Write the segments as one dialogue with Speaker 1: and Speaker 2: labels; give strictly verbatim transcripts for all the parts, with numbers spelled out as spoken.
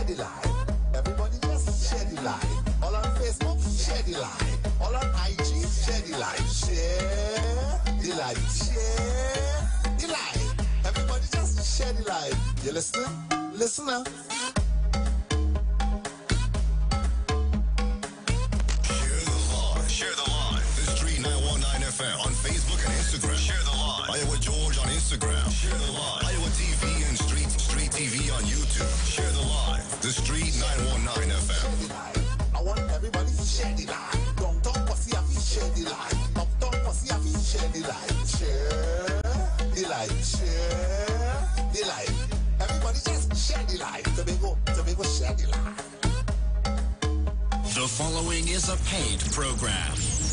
Speaker 1: the live. Everybody just share the live. All on Facebook, share the live. All on I G, share the live. Share the live. Share the live. Everybody just share the live. You listening? Listen now.
Speaker 2: Share the live. The Street nine one nine F M on Facebook and Instagram. Share the live. Iowa George on Instagram. Share the live. Iowa T V and Street Street T V on YouTube. Share the live. The Street nine one nine F M.
Speaker 1: I want everybody to share the live. Don't talk pussy, I feel share the live. Uptown pussy, I feel share the live. Share the live. Share the live. Everybody just share the live. Tobago, Tobago, share the live.
Speaker 3: The following is a paid program.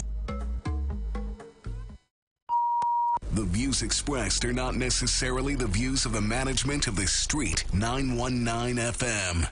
Speaker 4: The views expressed are not necessarily the views of the management of the Street nine one nine F M.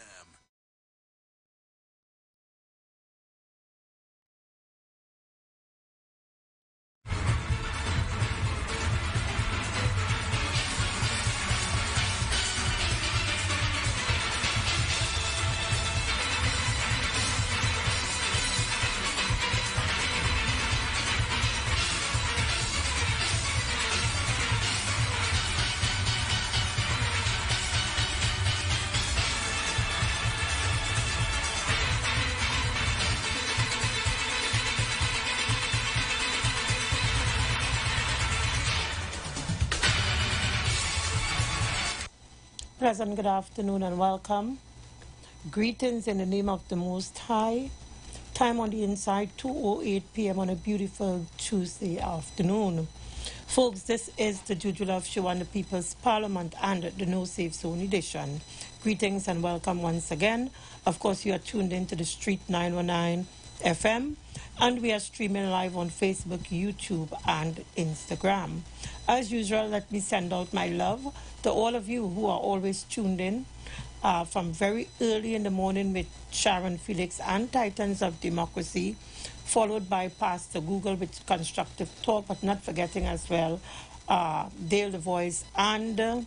Speaker 5: Pleasant good afternoon and welcome. Greetings in the name of the Most High. Time on the inside, two oh eight p m on a beautiful Tuesday afternoon. Folks, this is the Juju Love Show on the People's Parliament and the No Safe Zone edition. Greetings and welcome once again. Of course, you are tuned into the Street nine one nine F M, and we are streaming live on Facebook, YouTube, and Instagram. As usual, let me send out my love to all of you who are always tuned in uh, from very early in the morning with Sharon Felix and Titans of Democracy, followed by Pastor Google with Constructive Talk, but not forgetting as well uh, Dale the Voice and uh,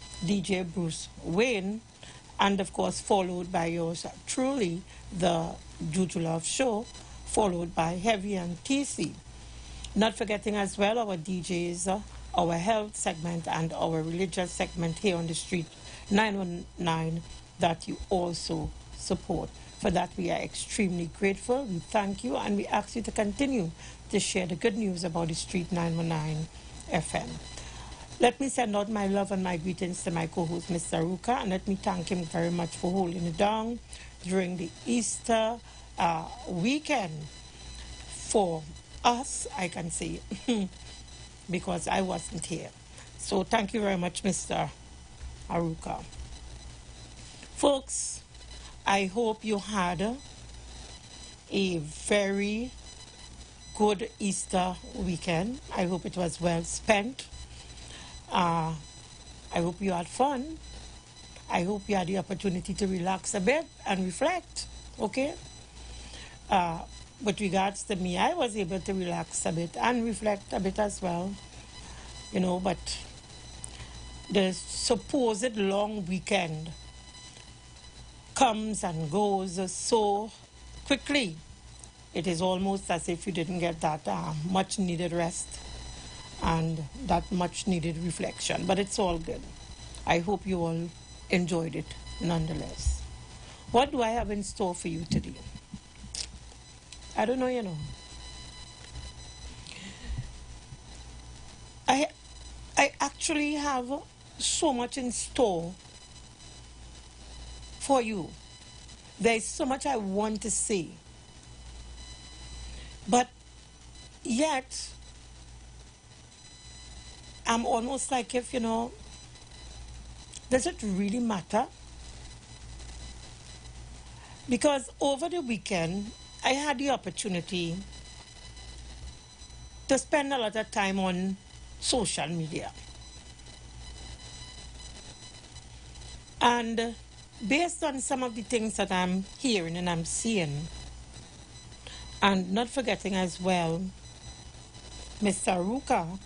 Speaker 5: D J Bruce Wayne, and of course followed by yours truly, the Juju Love Show, followed by Heavy and T C. Not forgetting as well our D Js, uh, our health segment and our religious segment here on the Street nine one nine that you also support. For that we are extremely grateful. We thank you and we ask you to continue to share the good news about the Street nine one nine F M. Let me send out my love and my greetings to my co-host, Mister Aruka, and let me thank him very much for holding it down during the Easter uh, weekend for us, I can say, because I wasn't here. So thank you very much, Mister Aruka. Folks, I hope you had a very good Easter weekend. I hope it was well spent. Uh, I hope you had fun. I hope you had the opportunity to relax a bit and reflect, okay? Uh, with regards to me, I was able to relax a bit and reflect a bit as well, you know, but the supposed long weekend comes and goes so quickly. It is almost as if you didn't get that uh, much needed rest and that much needed reflection, but it's all good. I hope you all enjoyed it nonetheless. What do I have in store for you today? I don't know, you know. I, I actually have so much in store for you. There's so much I want to say. But yet, I'm almost like if, you know, does it really matter? Because over the weekend, I had the opportunity to spend a lot of time on social media. And based on some of the things that I'm hearing and I'm seeing, and not forgetting as well Mister Aruka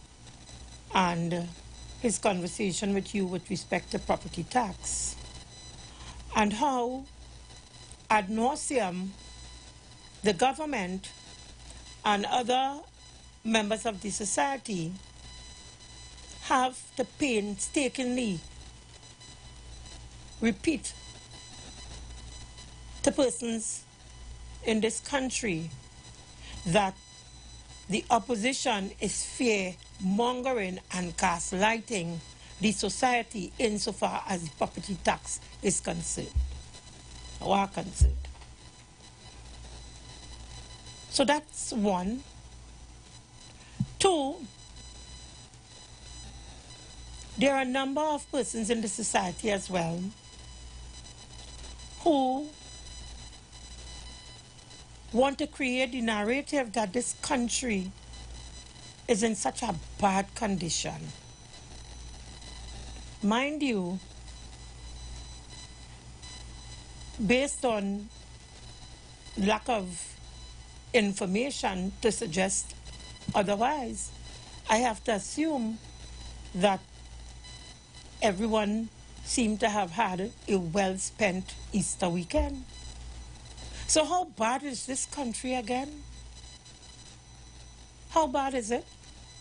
Speaker 5: and his conversation with you with respect to property tax, and how ad nauseum the government and other members of the society have to painstakingly repeat to persons in this country that the opposition is fear-mongering and gaslighting the society insofar as the property tax is concerned, or are concerned. So that's one. Two, there are a number of persons in the society as well who want to create the narrative that this country is in such a bad condition. Mind you, based on lack of information to suggest otherwise, I have to assume that everyone seemed to have had a well-spent Easter weekend. So how bad is this country again? How bad is it?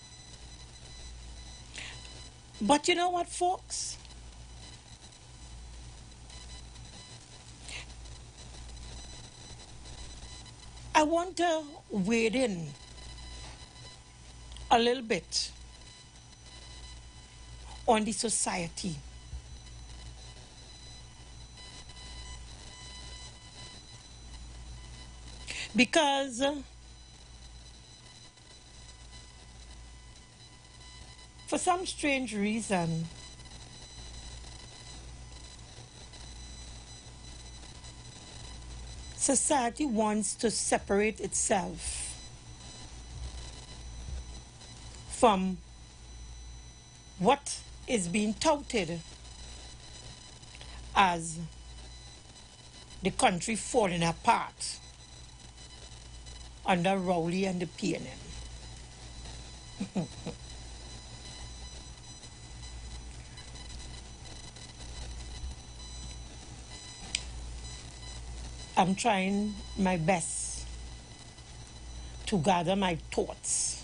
Speaker 5: But you know what, folks? I want to wade in a little bit on the society. Because for some strange reason, society wants to separate itself from what is being touted as the country falling apart under Rowley and the P N M. I'm trying my best to gather my thoughts,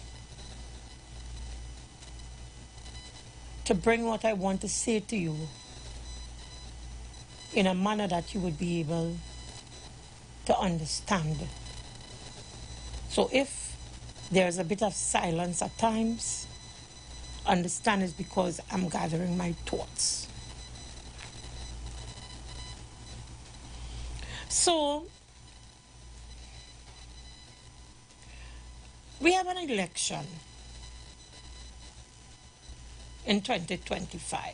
Speaker 5: to bring what I want to say to you in a manner that you would be able to understand. So if there's a bit of silence at times, understand it's because I'm gathering my thoughts. So, we have an election in twenty twenty-five.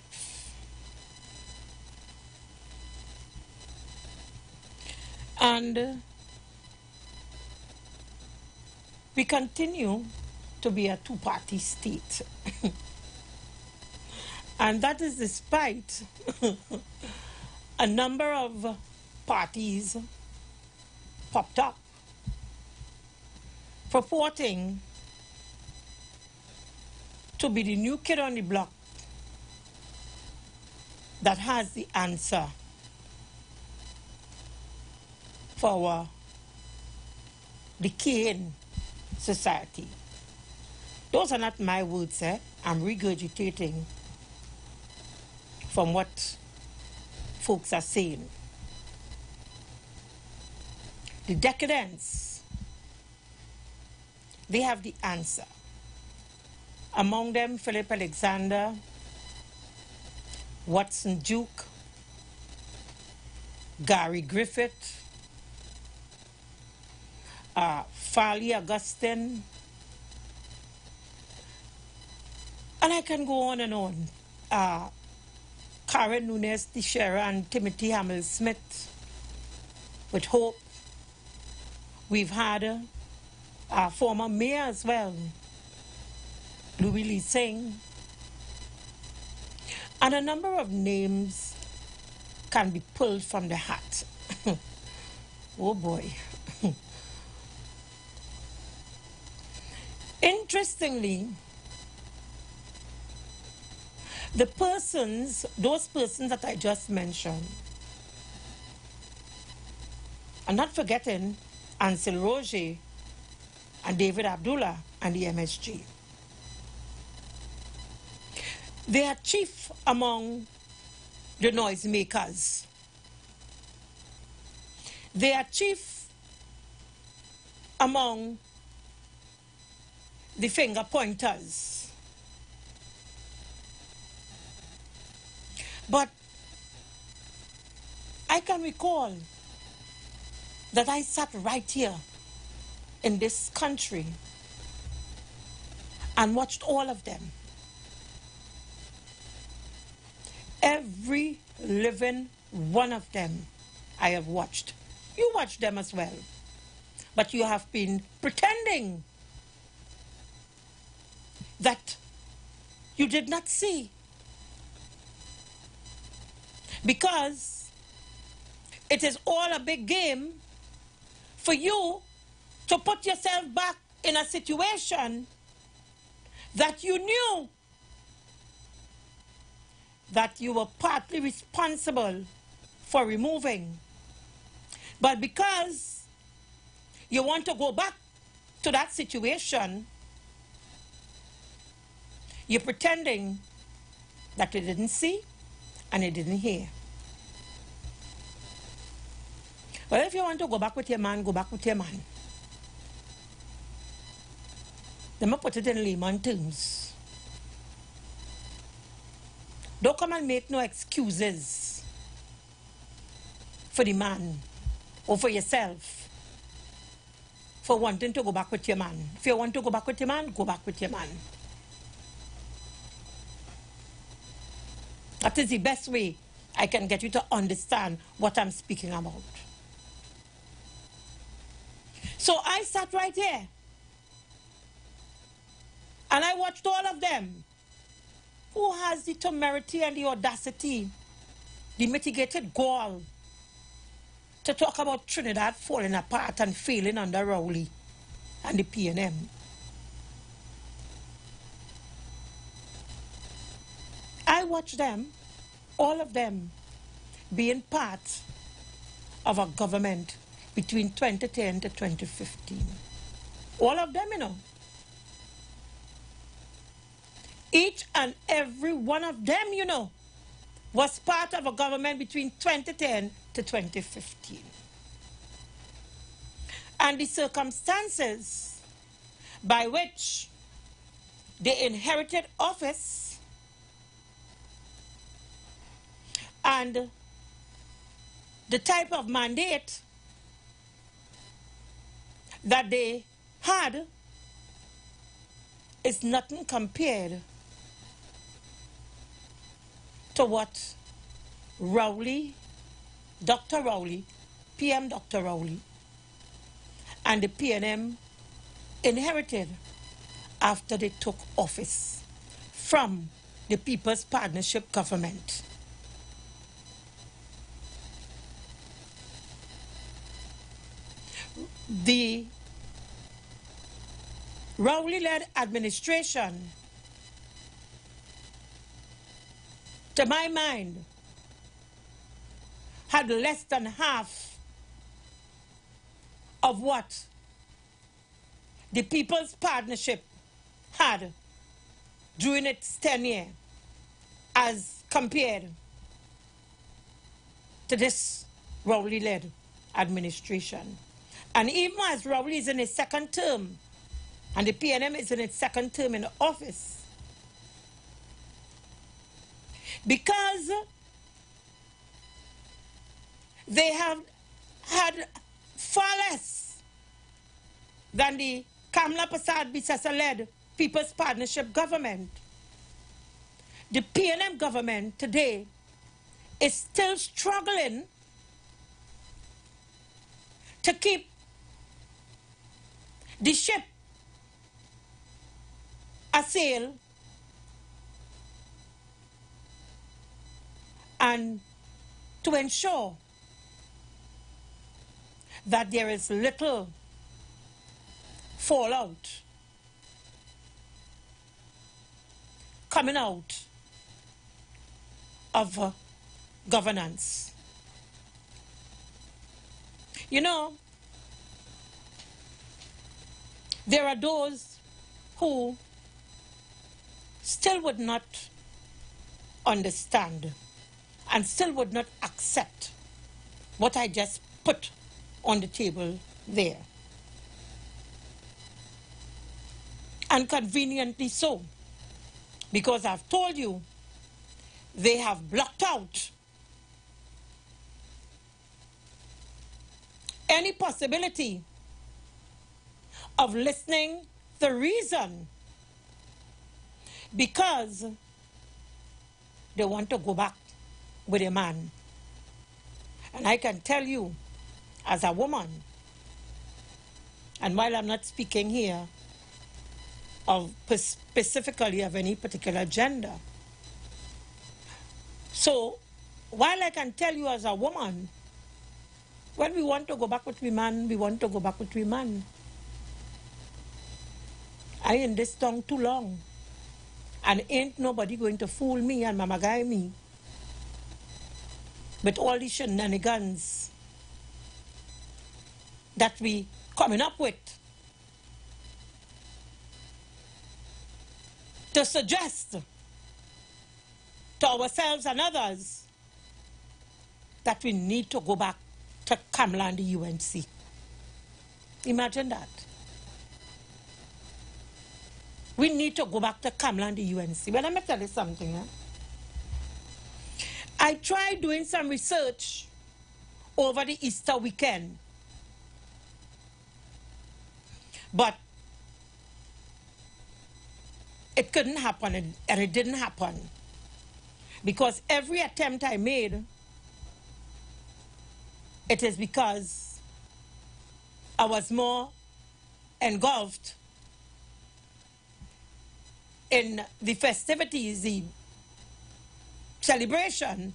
Speaker 5: And we continue to be a two-party state. And that is despite a number of parties popped up purporting to be the new kid on the block that has the answer for our decaying society. Those are not my words, eh? I'm regurgitating from what folks are saying. The decadents, they have the answer. Among them, Philip Alexander, Watson Duke, Gary Griffith, uh, Farley Augustine, and I can go on and on. Uh, Karen Nunes Teixeira and Timothy Hamill Smith with Hope. We've had uh, our former mayor as well, Louis Lee Singh, and a number of names can be pulled from the hat. Oh boy. Interestingly, the persons, those persons that I just mentioned, And not forgetting Ansel Roger and David Abdullah and the M S G. They are chief among the noisemakers. They are chief among the finger pointers. But I can recall that I sat right here in this country and watched all of them. Every living one of them I have watched. You watched them as well. But you have been pretending that you did not see. Because it is all a big game for you to put yourself back in a situation that you knew that you were partly responsible for removing. But because you want to go back to that situation, you're pretending that you didn't see and you didn't hear. Well, if you want to go back with your man, go back with your man. Let me put it in layman terms. Don't come and make no excuses for the man or for yourself for wanting to go back with your man. If you want to go back with your man, go back with your man. That is the best way I can get you to understand what I'm speaking about. So I sat right here and I watched all of them. Who has the temerity and the audacity, the mitigated gall to talk about Trinidad falling apart and failing under Rowley and the P N M? I watched them, all of them, being part of a government between twenty ten to twenty fifteen. All of them, you know. Each and every one of them, you know, was part of a government between twenty ten to twenty fifteen. And the circumstances by which they inherited office and the type of mandate that they had is nothing compared to what Rowley, Doctor Rowley, P M Doctor Rowley, and the P N M inherited after they took office from the People's Partnership Government. The Rowley-led administration, to my mind, had less than half of what the People's Partnership had during its tenure as compared to this Rowley-led administration. And even as Rowley is in his second term, and the P N M is in its second term in office, because they have had far less than the Kamla Prasad Bisesa-led People's Partnership government, the P N M government today is still struggling to keep the ship asail and to ensure that there is little fallout coming out of uh, governance. You know, there are those who still would not understand and still would not accept what I just put on the table there. And conveniently so, because I've told you, they have blocked out any possibility of listening the reason, because they want to go back with a man. And I can tell you, as a woman, and while I'm not speaking here of specifically of any particular gender, so while I can tell you as a woman, when we want to go back with we man, we want to go back with we man. I in this tongue too long, and ain't nobody going to fool me and mama guy me with all these shenanigans that we coming up with to suggest to ourselves and others that we need to go back to Kamla and the U N C. Imagine that. We need to go back to Kamla and the U N C. Well, let me tell you something. Eh? I tried doing some research over the Easter weekend, but it couldn't happen, and it didn't happen, because every attempt I made, it is because I was more engulfed in the festivities, the celebration,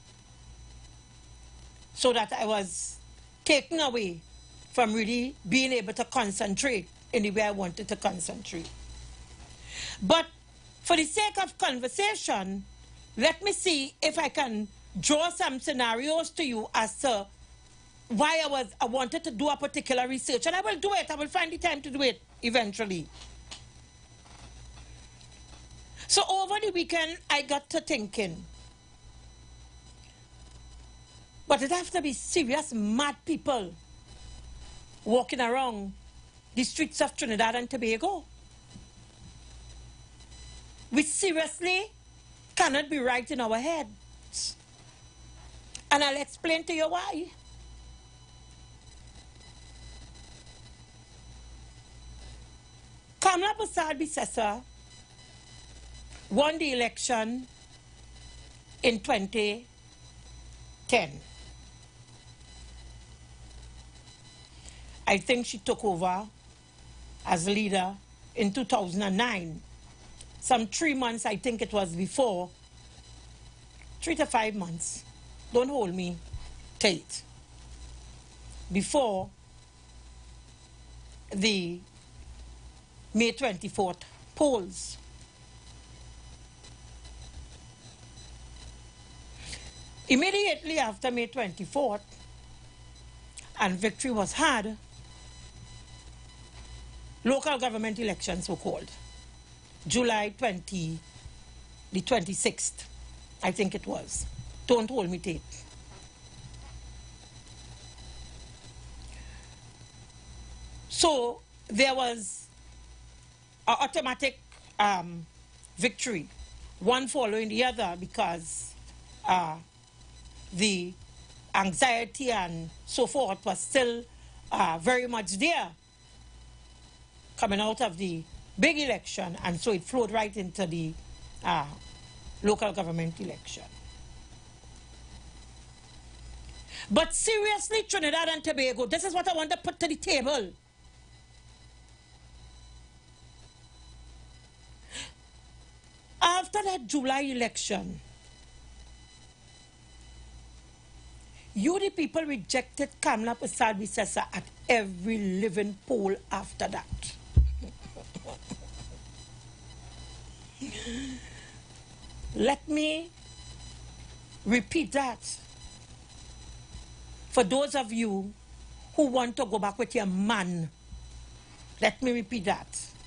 Speaker 5: so that I was taken away from really being able to concentrate in the way I wanted to concentrate. But for the sake of conversation, let me see if I can draw some scenarios to you as to why I was I wanted to do a particular research, and I will do it. I will find the time to do it eventually. So over the weekend, I got to thinking, but it have to be serious mad people walking around the streets of Trinidad and Tobago. We seriously cannot be right in our heads. And I'll explain to you why. Kamla Persad-Bissessar won the election in twenty ten. I think she took over as leader in two thousand nine. Some three months, I think it was before, three to five months, don't hold me to it, before the May twenty-fourth polls. Immediately after May twenty-fourth, and victory was had, local government elections were called. July twentieth, the twenty-sixth, I think it was. Don't hold me to it. So there was an automatic um, victory, one following the other, because uh, the anxiety and so forth was still uh, very much there coming out of the big election, and so it flowed right into the uh, local government election. But seriously, Trinidad and Tobago, this is what I want to put to the table. After that July election, you the people rejected Kamla Persad-Bissessar at every living poll after that. Let me repeat that for those of you who want to go back with your man. Let me repeat that.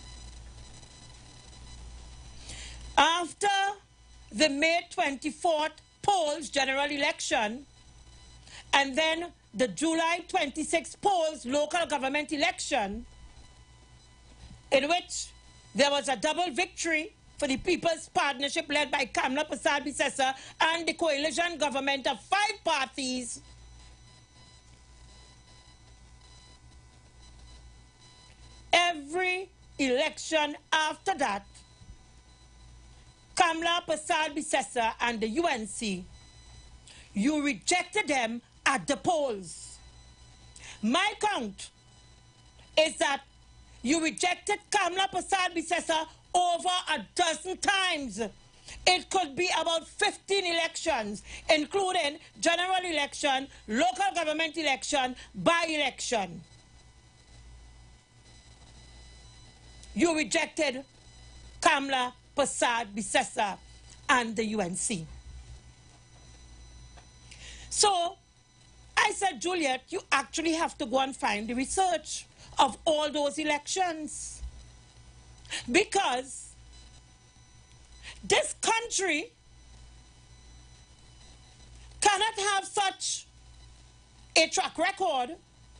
Speaker 5: After the May twenty-fourth polls general election, and then the July twenty-sixth polls local government election, in which there was a double victory for the People's Partnership led by Kamla Persad-Bissessar and the coalition government of five parties, every election after that, Kamla Persad-Bissessar and the U N C, you rejected them at the polls. My count is that you rejected Kamla Persad-Bissessar over a dozen times. It could be about fifteen elections, including general election, local government election, by-election. You rejected Kamla Persad-Bissessar and the U N C. So I said, Juliet, you actually have to go and find the research of all those elections, because this country cannot have such a track record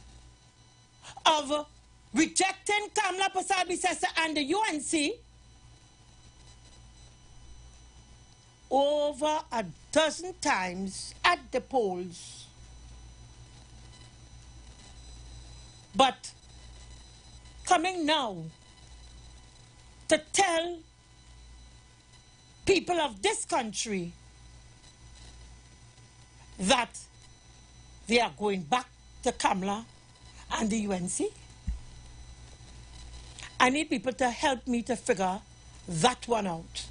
Speaker 5: of rejecting Kamla Persad-Bissessar and the U N C over a dozen times at the polls. But coming now to tell people of this country that they are going back to Kamla and the U N C, I need people to help me to figure that one out.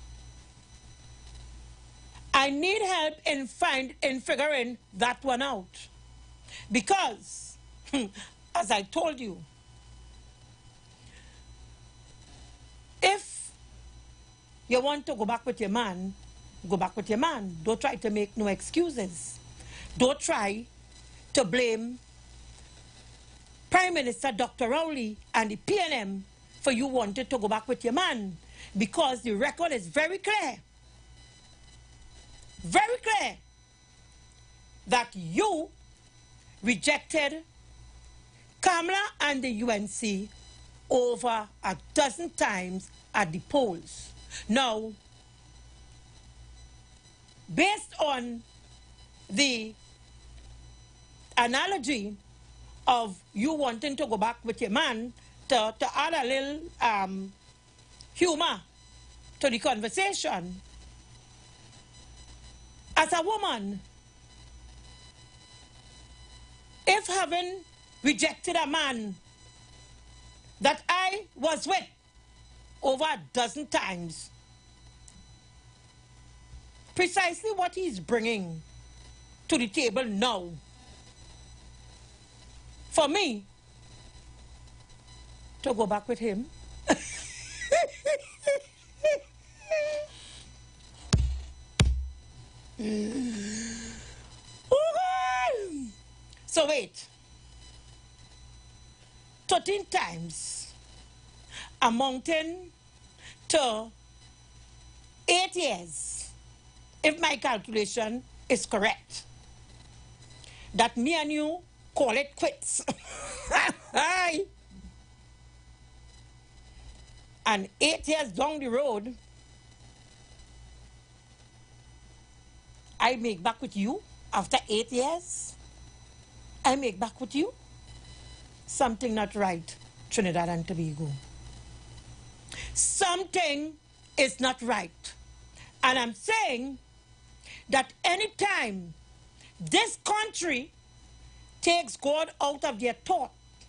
Speaker 5: I need help in find in figuring that one out, because as I told you, if you want to go back with your man, go back with your man. Don't try to make no excuses. Don't try to blame Prime Minister Doctor Rowley and the P N M for you wanted to go back with your man, because the record is very clear. Very clear that you rejected Kamla and the U N C over a dozen times at the polls. Now, based on the analogy of you wanting to go back with your man, to, to add a little um, humor to the conversation, as a woman, if having rejected a man that I was with over a dozen times, precisely what he's bringing to the table now, for me to go back with him, so wait, thirteen times amounting to eight years, if my calculation is correct, that me and you call it quits. And eight years down the road, I make back with you after eight years. I make back with you. Something not right, Trinidad and Tobago. Something is not right. And I'm saying that anytime this country takes God out of their thought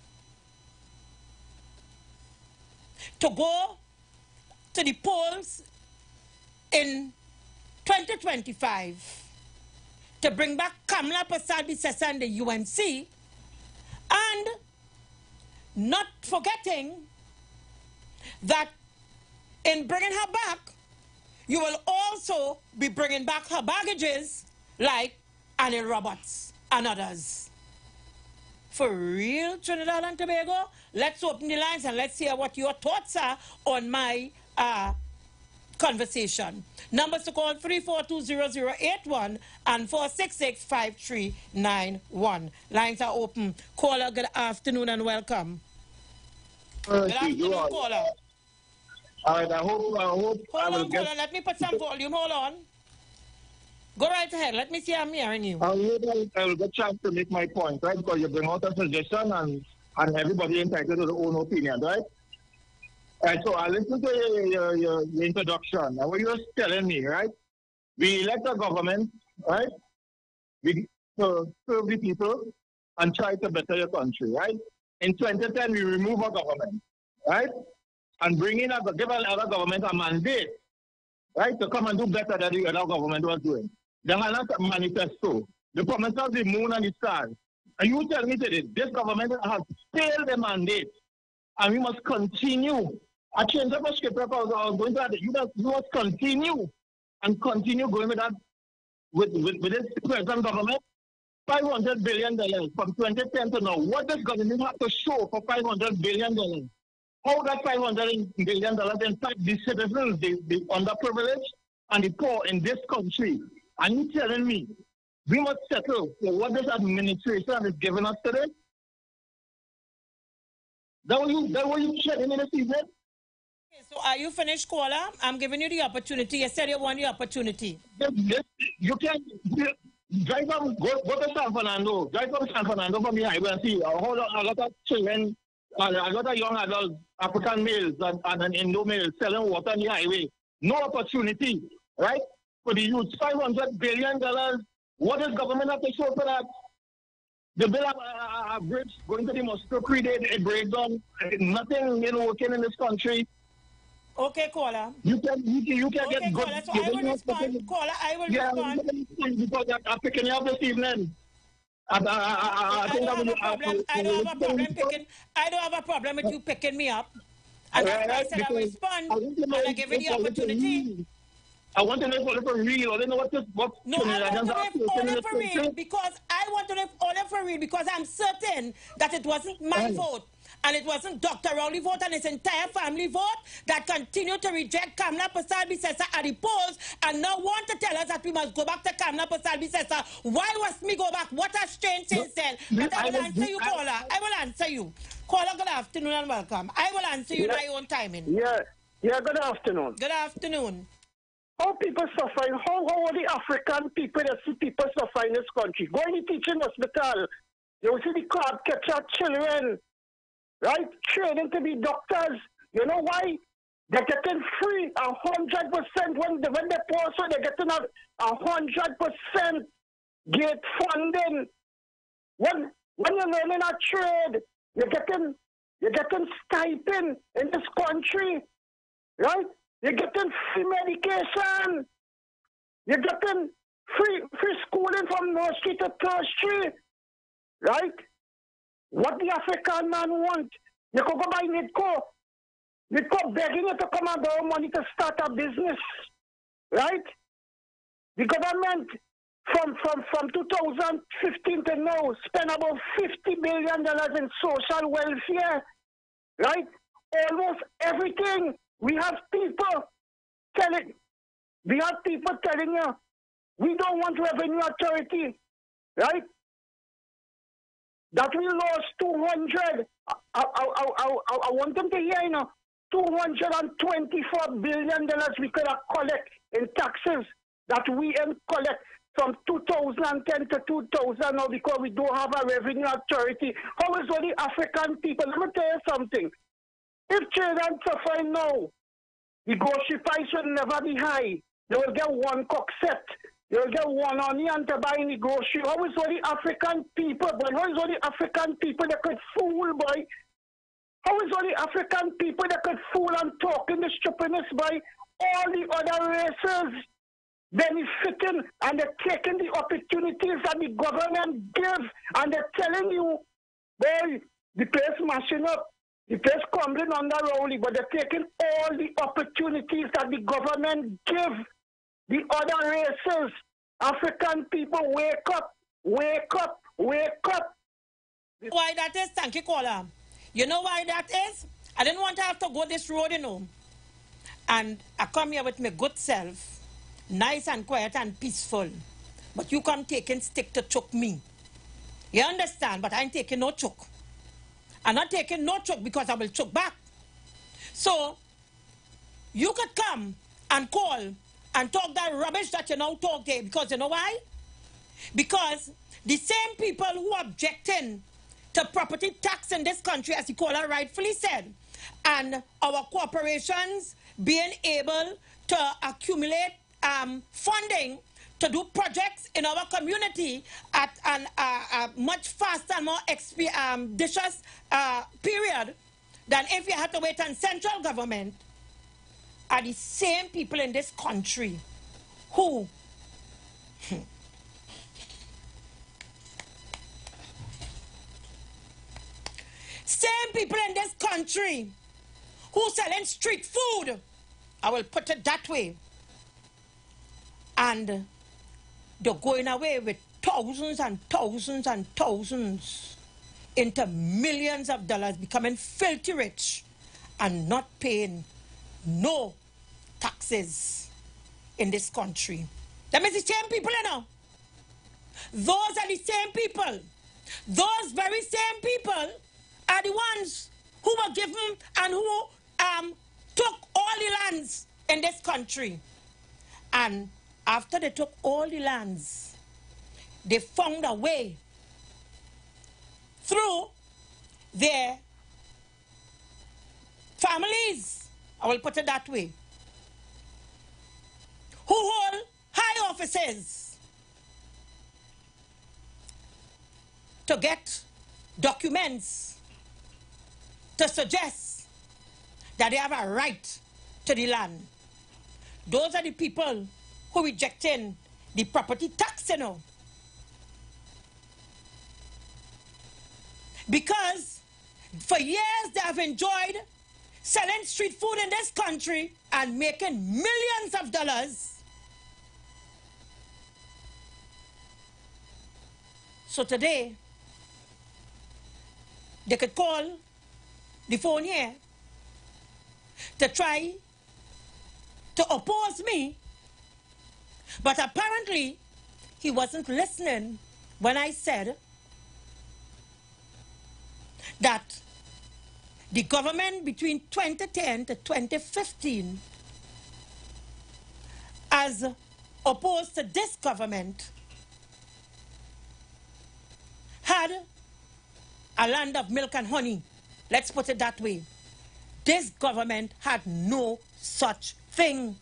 Speaker 5: to go to the polls in twenty twenty-five to bring back Kamla Persad-Bissessar and the U N C, and not forgetting that in bringing her back, you will also be bringing back her baggages like Anil Roberts and others. For real, Trinidad and Tobago? Let's open the lines and let's hear what your thoughts are on my uh, conversation. Numbers to call three four two zero zero eight one and four six six five three nine one. Lines are open. Caller, good afternoon and welcome.
Speaker 6: Uh,
Speaker 5: Good afternoon, caller.
Speaker 6: All right, I hope, I hope
Speaker 5: Hold
Speaker 6: I will
Speaker 5: on,
Speaker 6: get...
Speaker 5: caller. Let me put some volume. Hold on. Go right ahead. Let me see I'm hearing you.
Speaker 6: I will, I will get a chance to make my point, right? Because you bring out a suggestion and, and everybody entitled to their own opinion, right? And so I listened to your, your, your, your introduction and what you were telling me, right? We elect a government, right? We to serve the people and try to better your country, right? In twenty ten, we remove our government, right? And bring in a, give another government a mandate, right? To come and do better than the other government was doing. They are not a manifesto. The promise of the moon and the stars. And you tell me today, this government has failed the mandate. And we must continue. I changed up a script because I was going to that. You must, you must continue and continue going with that, with, with, with this present government. five hundred billion dollars from twenty ten to now. What does government have to show for five hundred billion dollars? How that five hundred billion dollars impact the citizens, the, the underprivileged and the poor in this country? And you telling me we must settle for what this administration is giving us today? That what you, that what you telling me this evening?
Speaker 5: Okay, so are you finished, caller? I'm giving you the opportunity. You said you want the opportunity.
Speaker 6: This, this, you can drive from, go, go to San Fernando, drive from San Fernando from the highway and see a whole lot, a lot of children, a lot of young adults, African males and, and, and Indo males selling water on the highway. No opportunity, right? For the youth, five hundred billion dollars. What does government have to show for that? The bill of a, a bridge going to the Moscow Creek, it breaks down. Nothing, you know, working in this country.
Speaker 5: Okay, caller.
Speaker 6: You can, you can, you can
Speaker 5: Okay,
Speaker 6: get good.
Speaker 5: caller, so I will respond. Caller, I will
Speaker 6: yeah,
Speaker 5: respond.
Speaker 6: Because I'm picking you up this evening. I, I, I, I,
Speaker 5: I,
Speaker 6: think
Speaker 5: don't have a
Speaker 6: I,
Speaker 5: problem. I don't have a problem picking. I don't have a problem with you picking me up. And that's why I said I will respond and I give you the opportunity.
Speaker 6: I want to know if all for real. I don't know what this. What
Speaker 5: no, I want to know all for real because I want to know all for real because I'm certain that it wasn't my vote and it wasn't Doctor Rowley vote and his entire family vote that continued to reject Kamla Persad-Bissessar at the polls and now want to tell us that we must go back to Kamla Persad-Bissessar. Why must we go back? What has changed since then? But I will answer you, caller. I will answer you. Caller, good afternoon and welcome. I will answer you in my own timing.
Speaker 7: Yeah, yeah. Good afternoon.
Speaker 5: Good afternoon.
Speaker 7: How people suffering? How, how are the African people that see people suffering in this country? Go in the teaching hospital. You see the card catcher children, right? Training to be doctors. You know why? They're getting free a hundred percent when they when they poor, so they're getting a a hundred percent gate funding. When when you're learning a trade, you're getting you're getting stipend in this country, right? You're getting free medication. You're getting free free schooling from nursery to tertiary. Right? What the African man want? You could go buy Nidco. Nidco begging you to come and borrow money to start a business. Right? The government from, from, from two thousand fifteen to now spent about fifty billion dollars in social welfare. Right? Almost everything. We have people telling, we have people telling you, we don't want revenue authority, right? That we lost two hundred, I, I, I, I, I want them to hear, you know, two hundred twenty-four billion dollars we could have collect in taxes that we ain't collect from two thousand ten to two thousand now because we don't have a revenue authority. How is all the African people? Let me tell you something. If children suffer now, the grocery price will never be high. They will get one cock set. They will get one onion to buy in the grocery. How is all the African people, boy? How is all the African people that could fool, boy? How is all the African people that could fool and talk in the stupidness, boy? All the other races benefiting and they're taking the opportunities that the government gives and they're telling you, boy, the place mashing up. The place crumbling under Rowley, but they're taking all the opportunities that the government give the other races. African people, wake up, wake up, wake up.
Speaker 5: Why that is? Thank you, caller. You know why that is? I didn't want to have to go this road, you know. And I come here with my good self, nice and quiet and peaceful. But you come taking stick to choke me. You understand? But I ain't taking no choke. I'm not taking no choke because I will choke back. So, you could come and call and talk that rubbish that you now talk there. Because you know why? Because the same people who are objecting to property tax in this country, as the caller rightfully said, and our corporations being able to accumulate um, funding to do projects in our community at an uh, uh, much faster and more expeditious uh, period than if you had to wait on central government, are the same people in this country who same people in this country who selling street food, I will put it that way, and they're going away with thousands and thousands and thousands into millions of dollars, becoming filthy rich and not paying no taxes in this country. That means the same people, you know. Those are the same people. Those very same people are the ones who were given and who um, took all the lands in this country. And after they took all the lands, they found a way through their families, I will put it that way, who hold high offices to get documents to suggest that they have a right to the land. Those are the people who rejecting the property tax, you know. Because for years they have enjoyed selling street food in this country and making millions of dollars. So today, they could call the phone here to try to oppose me, but apparently he wasn't listening when I said that the government between twenty ten to twenty fifteen, as opposed to this government, had a land of milk and honey. Let's put it that way. This government had no such thing.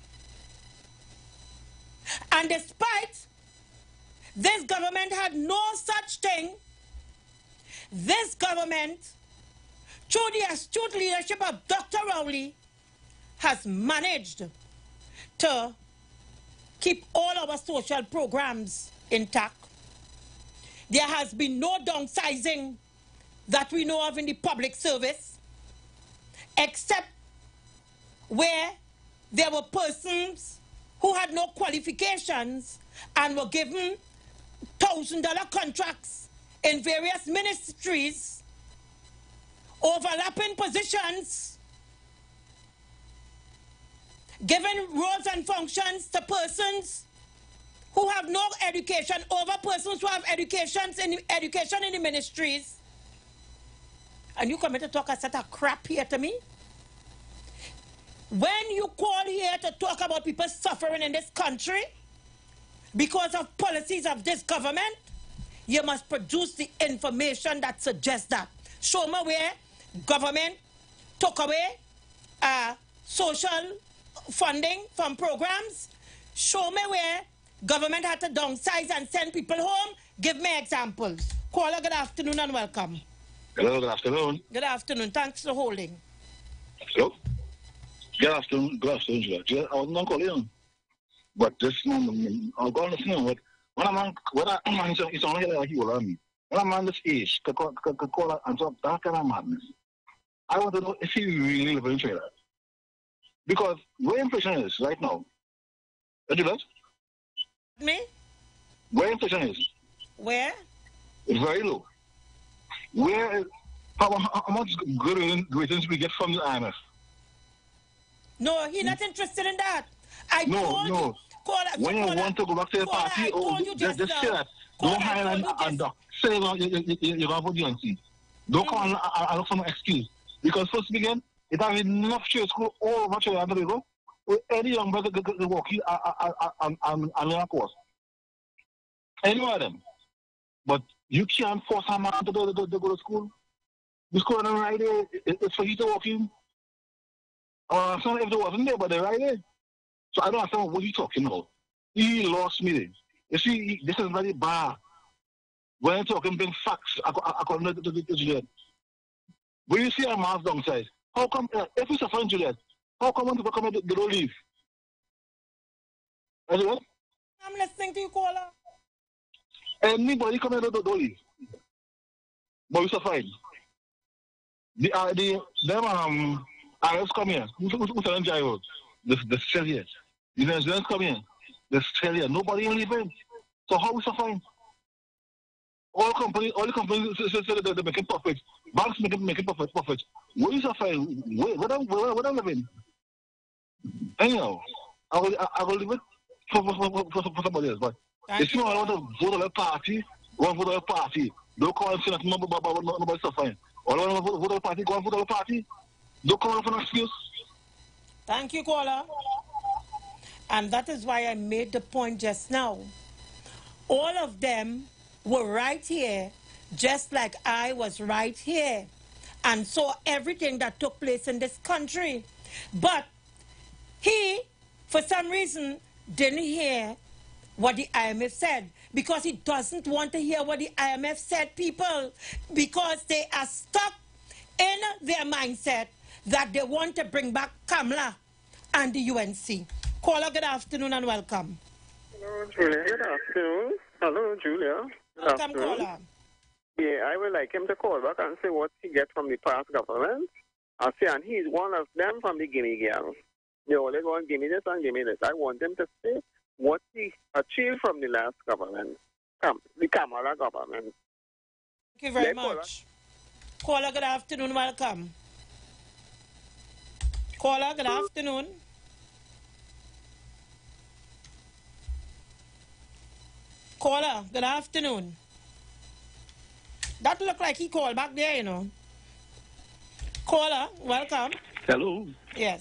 Speaker 5: And despite this government had no such thing, this government, through the astute leadership of Doctor Rowley, has managed to keep all our social programs intact. There has been no downsizing that we know of in the public service, except where there were persons who had no qualifications and were given thousand dollar contracts in various ministries, overlapping positions, giving roles and functions to persons who have no education over persons who have educations in education in the ministries. And you come here to talk a set of crap here to me? When you call here to talk about people suffering in this country because of policies of this government, you must produce the information that suggests that. Show me where government took away uh, social funding from programs. Show me where government had to downsize and send people home. Give me examples. Caller, good afternoon and welcome.
Speaker 8: Hello, good afternoon.
Speaker 5: Good afternoon. Thanks for holding.
Speaker 8: Hello. Good afternoon. Good afternoon. I was not calling, but this moment, I'm going to listen. What when a man, what a man is is only like you or me. When a man this age, could call and talk that kind of madness. I want to know if he really live in Trinidad, because where inflation is right now. Did you know?
Speaker 5: Me?
Speaker 8: Where inflation is?
Speaker 5: Where?
Speaker 8: It's very low. Where is, how, how, how much good greetings we get from the I M F?
Speaker 5: No, he's not interested in that. I
Speaker 8: no,
Speaker 5: told
Speaker 8: no.
Speaker 5: you. Caller,
Speaker 8: when you
Speaker 5: caller,
Speaker 8: want to go back to the
Speaker 5: caller,
Speaker 8: party,
Speaker 5: I
Speaker 8: oh,
Speaker 5: told you
Speaker 8: just,
Speaker 5: just,
Speaker 8: just
Speaker 5: now.
Speaker 8: say that.
Speaker 5: Caller,
Speaker 8: Don't hire and, and uh, say you, you, you, you, you're going to put you on seat. Don't
Speaker 5: Mm-hmm.
Speaker 8: come and, and look for no excuse. Because first begin, it has enough trade school all over Trinidad and Tobago. Any young brother can walk in and learn a course. Any one of them. But you can't force a man to, to, to, to go to school. The school on the right there, it, it's for you to walk in. Uh, so if they wasn't there, but they're right there. So I don't understand what he's talking about. He lost me. You see, he, this is very bad. When I'm talking big facts, according to, to, to, to Juliet. When you see a mass downside, how come, uh, if it's a friend Juliet, how come when people come in, they don't leave? Anyway?
Speaker 5: I'm listening to you, caller.
Speaker 8: Anybody come in, they don't leave. But it's a fine. The, uh, the, them, um, R S come here. Who's who's telling Jairo? The, the still here. The Nigerians come here. They're still here. Nobody ain't leaving. So how is it fine? All companies, all the companies say, say, say they're making profits. Banks making making profit, profits. Where is it fine? Where, where, where, where I'm living? Anyhow, I will, I, I will leave it for, for, for, for, for somebody else. But if you want to vote on a party, go and vote on a party. Don't call and say nothing about nobody's suffering. All I want to vote on a party, go and vote on a party. Don't come up with an excuse.
Speaker 5: Thank you, caller. And that is why I made the point just now. All of them were right here, just like I was right here, and saw everything that took place in this country. But he, for some reason, didn't hear what the I M F said, because he doesn't want to hear what the I M F said, people, because they are stuck in their mindset that they want to bring back Kamala and the U N C. Caller, good afternoon and welcome.
Speaker 9: Hello, Julia. Good afternoon. Hello, Julia. Good
Speaker 5: welcome,
Speaker 9: afternoon.
Speaker 5: caller.
Speaker 9: Yeah, I would like him to call back and say what he gets from the past government. I say, and he's one of them from the Gimme Girl. They always want give me this and give me this. I want them to say what he achieved from the last government, um, the Kamala government.
Speaker 5: Thank you very
Speaker 9: Yeah,
Speaker 5: much. Caller. caller, good afternoon. Welcome. Caller, good afternoon. Caller, good afternoon. That look like he called back there, you know. Caller, welcome.
Speaker 10: Hello.
Speaker 5: Yes.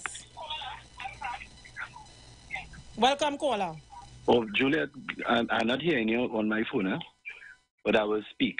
Speaker 5: Welcome, caller.
Speaker 10: Oh, Juliet, I'm, I'm not hearing you on my phone, huh? But I will speak.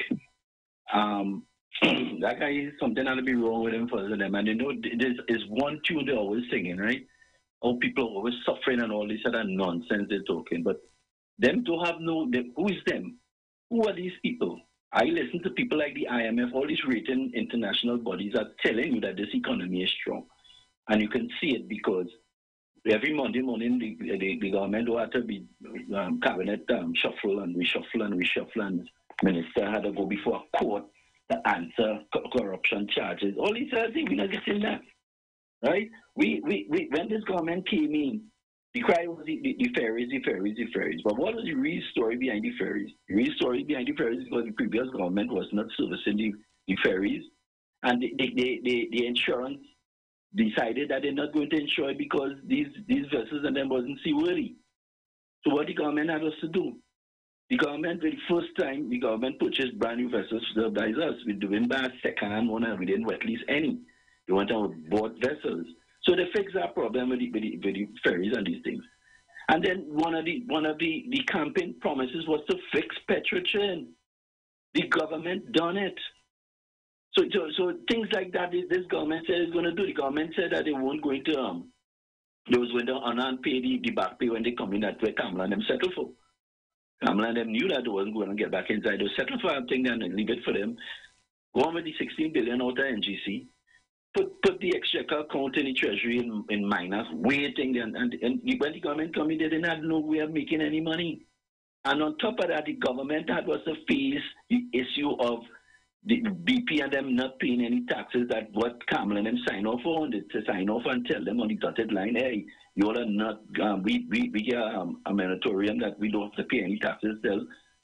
Speaker 10: Um, that guy is something that'll be wrong with him for them. And you know, this is one tune they're always singing, right? Oh, people are always suffering and all this other nonsense they're talking. But them to have no, they, who is them? Who are these people? I listen to people like the I M F, all these rating international bodies are telling you that this economy is strong. And you can see it because every Monday morning, the, the, the government will have to be um, cabinet um, shuffle and reshuffle and reshuffle, and minister had to go before a court to answer corruption charges. All these other things, we're not getting that, right? We, we, we, when this government came in, the cry was the, the, the ferries, the ferries, the ferries. But what was the real story behind the ferries? The real story behind the ferries is because the previous government was not servicing the, the ferries, and the, the, the, the, the insurance decided that they're not going to insure it because these, these vessels and them wasn't seaworthy. So what the government had us to do? The government, for the first time, the government purchased brand new vessels to subsidize us. We didn't buy a second-hand one and we didn't wet lease any. They went out with bought vessels. So they fixed that problem with the, with, the, with the ferries and these things. And then one of the one of the, the campaign promises was to fix Petrotrin. The government done it. So, so, so things like that, this government said is going to do. The government said that they weren't going to, um, they was going to honor and pay the, the back pay when they come in. That's where Kamala and them settled for. Kamala and them knew that they wasn't going to get back inside. They settled for a thing and leave it for them. Go on with the sixteen billion out of N G C. Put put the exchequer account in the treasury in, in minus, waiting. And, and, and when the government come in, they didn't have no way of making any money. And on top of that, the government had was to face the issue of the B P and them not paying any taxes that what Kamala and them sign off on, to sign off and tell them on the dotted line, hey, you all are not, um, we, we, we get um, a moratorium that we don't have to pay any taxes till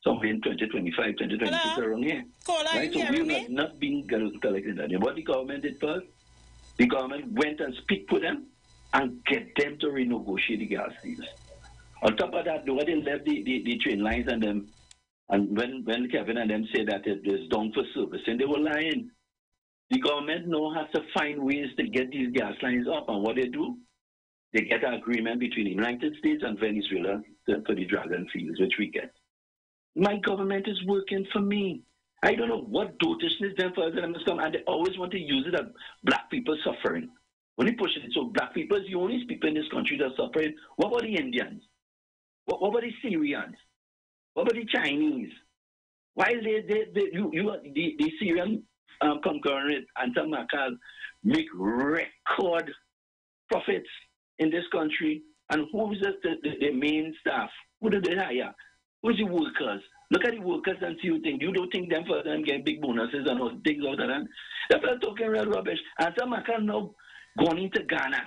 Speaker 10: somewhere in twenty twenty-five, twenty twenty-six around here.
Speaker 5: Caller, are
Speaker 10: right?
Speaker 5: you
Speaker 10: So we
Speaker 5: hearing
Speaker 10: were
Speaker 5: me?
Speaker 10: not being collected that. What the government did first, the government went and speak to them and get them to renegotiate the gas deals. On top of that, when they left the, the, the train lines and them, and when, when Kevin and them said that it was down for service, and they were lying. The government now has to find ways to get these gas lines up, and what they do, they get an agreement between the United States and Venezuela for the Dragon fields, which we get. My government is working for me. I don't know what dotishness them for them must come, and they always want to use it as black people suffering. When you push it, so black people is the only people in this country that are suffering. What about the Indians? What, what about the Syrians? What about the Chinese? Why they, they, they you, you the, the Syrian um, concurrent Anta Makal make record profits in this country, and who's the, the, the main staff? Who do they hire? Who's the workers? Look at the workers and see you think. You don't think them for them get big bonuses and all things out of that. They're talking real rubbish. And some are now going into Ghana,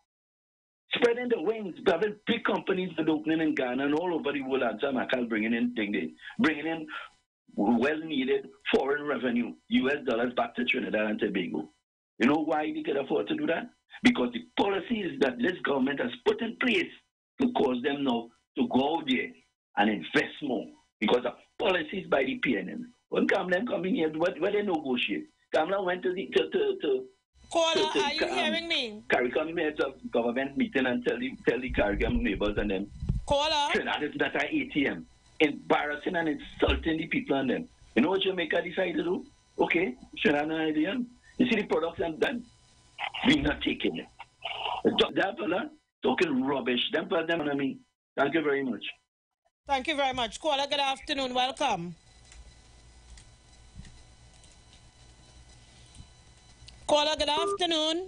Speaker 10: spreading the wings, having big companies that are opening in Ghana and all over the world. And some are bringing in things, bringing in well-needed foreign revenue, U S dollars back to Trinidad and Tobago. You know why they can afford to do that? Because the policies that this government has put in place to cause them now to go out there and invest more because of policies by the P N M. When Kamlan come in here, what, what they negotiate? Kamlan went to the to to to.
Speaker 5: Caller,
Speaker 10: to, to,
Speaker 5: are you
Speaker 10: um,
Speaker 5: hearing me?
Speaker 10: CARICOM here to government meeting and tell the tell the CARICOM neighbors and them.
Speaker 5: Caller,
Speaker 10: Trinidad is not an A T M, embarrassing and insulting the people and them. You know what Jamaica decided to do? Okay, Trinidad and idea. You see the products and done. We're not taking it. That fella talking rubbish. Them for them on me. Thank you very much.
Speaker 5: Thank you very much. Caller, good afternoon. Welcome. Caller, good afternoon.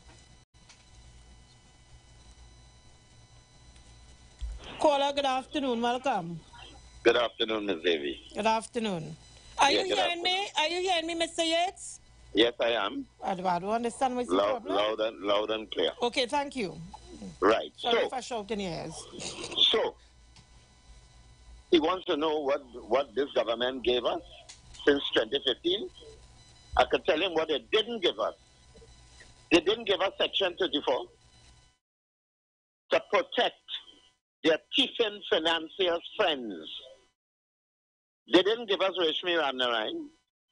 Speaker 5: Caller, good afternoon. Welcome.
Speaker 11: Good afternoon, Miz Davy.
Speaker 5: Good afternoon. Are
Speaker 11: Yeah,
Speaker 5: you
Speaker 11: good
Speaker 5: hearing me? Are you hearing me, Mister Yates?
Speaker 11: Yes, I am.
Speaker 5: I don't, I don't understand what's the
Speaker 11: Loud,
Speaker 5: problem.
Speaker 11: loud, and, loud and clear.
Speaker 5: Okay, thank you.
Speaker 11: Right.
Speaker 5: Sorry
Speaker 11: so,
Speaker 5: if I shout in your ears.
Speaker 11: so, he wants to know what, what this government gave us since twenty fifteen. I could tell him what they didn't give us. They didn't give us Section thirty-four to protect their thieving financiers' friends. They didn't give us Rashmi Ramnarine.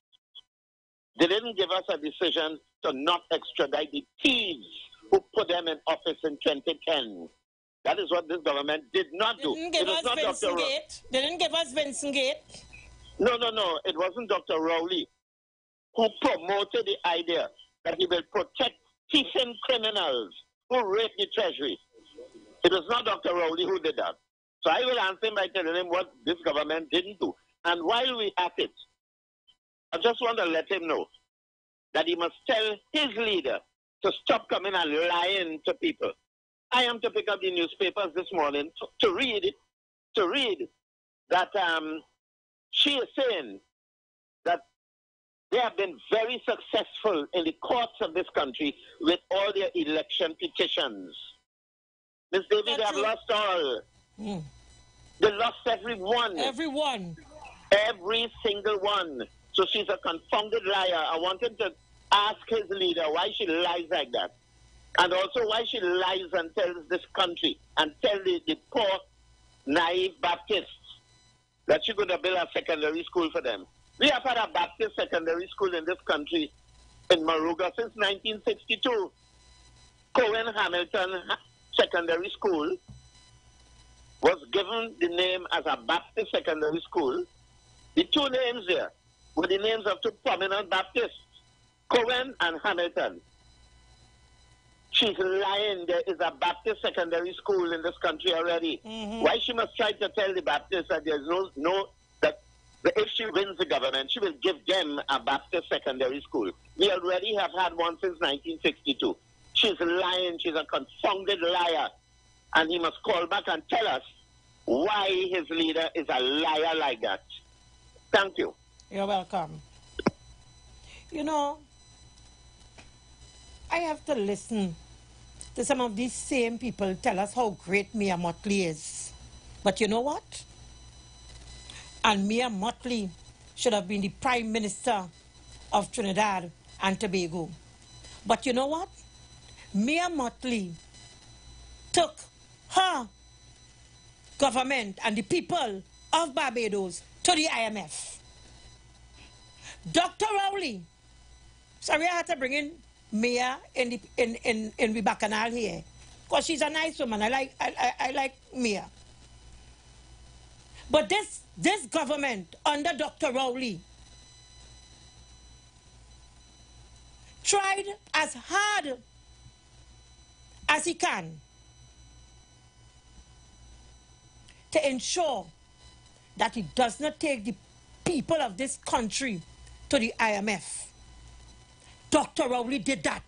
Speaker 11: They didn't give us a decision to not extradite the thieves who put them in office in twenty ten. That is what this government did not do.
Speaker 5: Didn't give
Speaker 11: it was
Speaker 5: us
Speaker 11: not
Speaker 5: Vincent
Speaker 11: Doctor
Speaker 5: Gate. They didn't give us Vincent Gate.
Speaker 11: No, no, no. It wasn't Doctor Rowley who promoted the idea that he will protect thieving criminals who rape the treasury. It was not Doctor Rowley who did that. So I will answer him by telling him what this government didn't do. And while we at it, I just want to let him know that he must tell his leader to stop coming and lying to people. I am to pick up the newspapers this morning to, to read to read that um, she is saying that they have been very successful in the courts of this country with all their election petitions. Miz David, they have lost all.
Speaker 5: Mm.
Speaker 11: They lost every one.
Speaker 5: Every one.
Speaker 11: Every single one. So she's a confounded liar. I wanted to ask his leader why she lies like that. And also why she lies and tells this country and tell the, the poor, naive Baptists that she's going to build a secondary school for them. We have had a Baptist secondary school in this country in Maruga since nineteen sixty-two. Cohen Hamilton Secondary School was given the name as a Baptist secondary school. The two names there were the names of two prominent Baptists, Cohen and Hamilton. She's lying. There is a Baptist secondary school in this country already.
Speaker 5: Mm-hmm.
Speaker 11: Why she must try to tell the Baptists that there's no, no that, that if she wins the government, she will give them a Baptist secondary school. We already have had one since nineteen sixty-two. She's lying. She's a confounded liar. And he must call back and tell us why his leader is a liar like that. Thank you.
Speaker 5: You're welcome. You know, I have to listen to some of these same people tell us how great Mia Motley is. But you know what? And Mia Mottley should have been the Prime Minister of Trinidad and Tobago. But you know what? Mia Mottley took her government and the people of Barbados to the I M F. Doctor Rowley, sorry I had to bring in Mia in the in in, in the Bacchanal here, because she's a nice woman. I like I, I, I like Mia. But this this government under Doctor Rowley tried as hard as he can to ensure that he does not take the people of this country to the I M F. Doctor Rowley did that.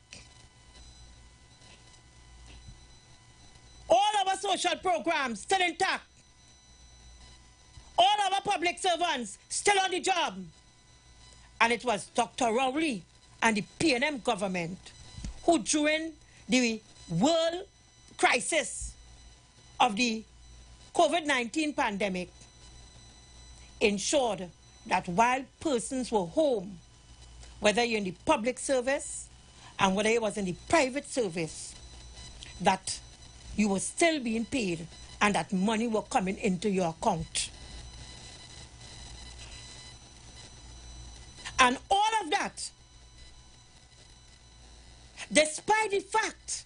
Speaker 5: All our social programs still intact. All our public servants still on the job. And it was Doctor Rowley and the P N M government who, during the world crisis of the COVID nineteen pandemic, ensured that while persons were home, whether you're in the public service and whether it was in the private service, that you were still being paid and that money were coming into your account. And all of that, despite the fact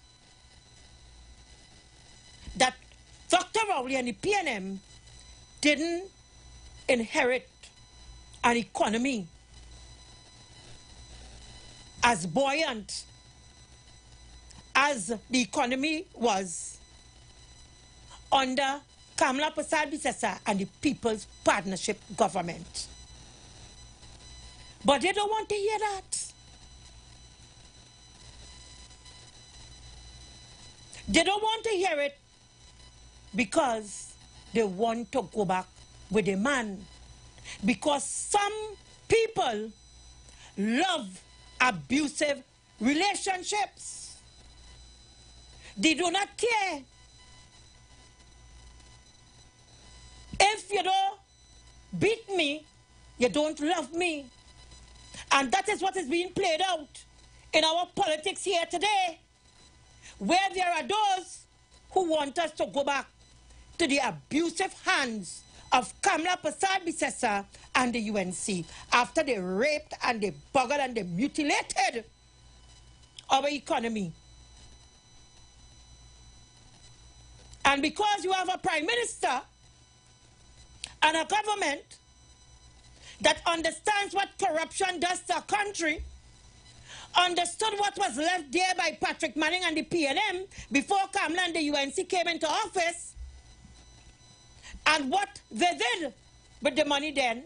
Speaker 5: that Doctor Rowley and the P N M didn't inherit an economy as buoyant as the economy was under Kamla Persad-Bissessar and the People's Partnership government. But they don't want to hear that. They don't want to hear it because they want to go back with a man. Because some people love abusive relationships. They do not care. If you don't beat me, you don't love me. And that is what is being played out in our politics here today, where there are those who want us to go back to the abusive hands of Kamla Persad-Bissessar and the U N C after they raped and they buggered and they mutilated our economy. And because you have a prime minister and a government that understands what corruption does to a country, understood what was left there by Patrick Manning and the P N M before Kamla and the U N C came into office, and what they did with the money then,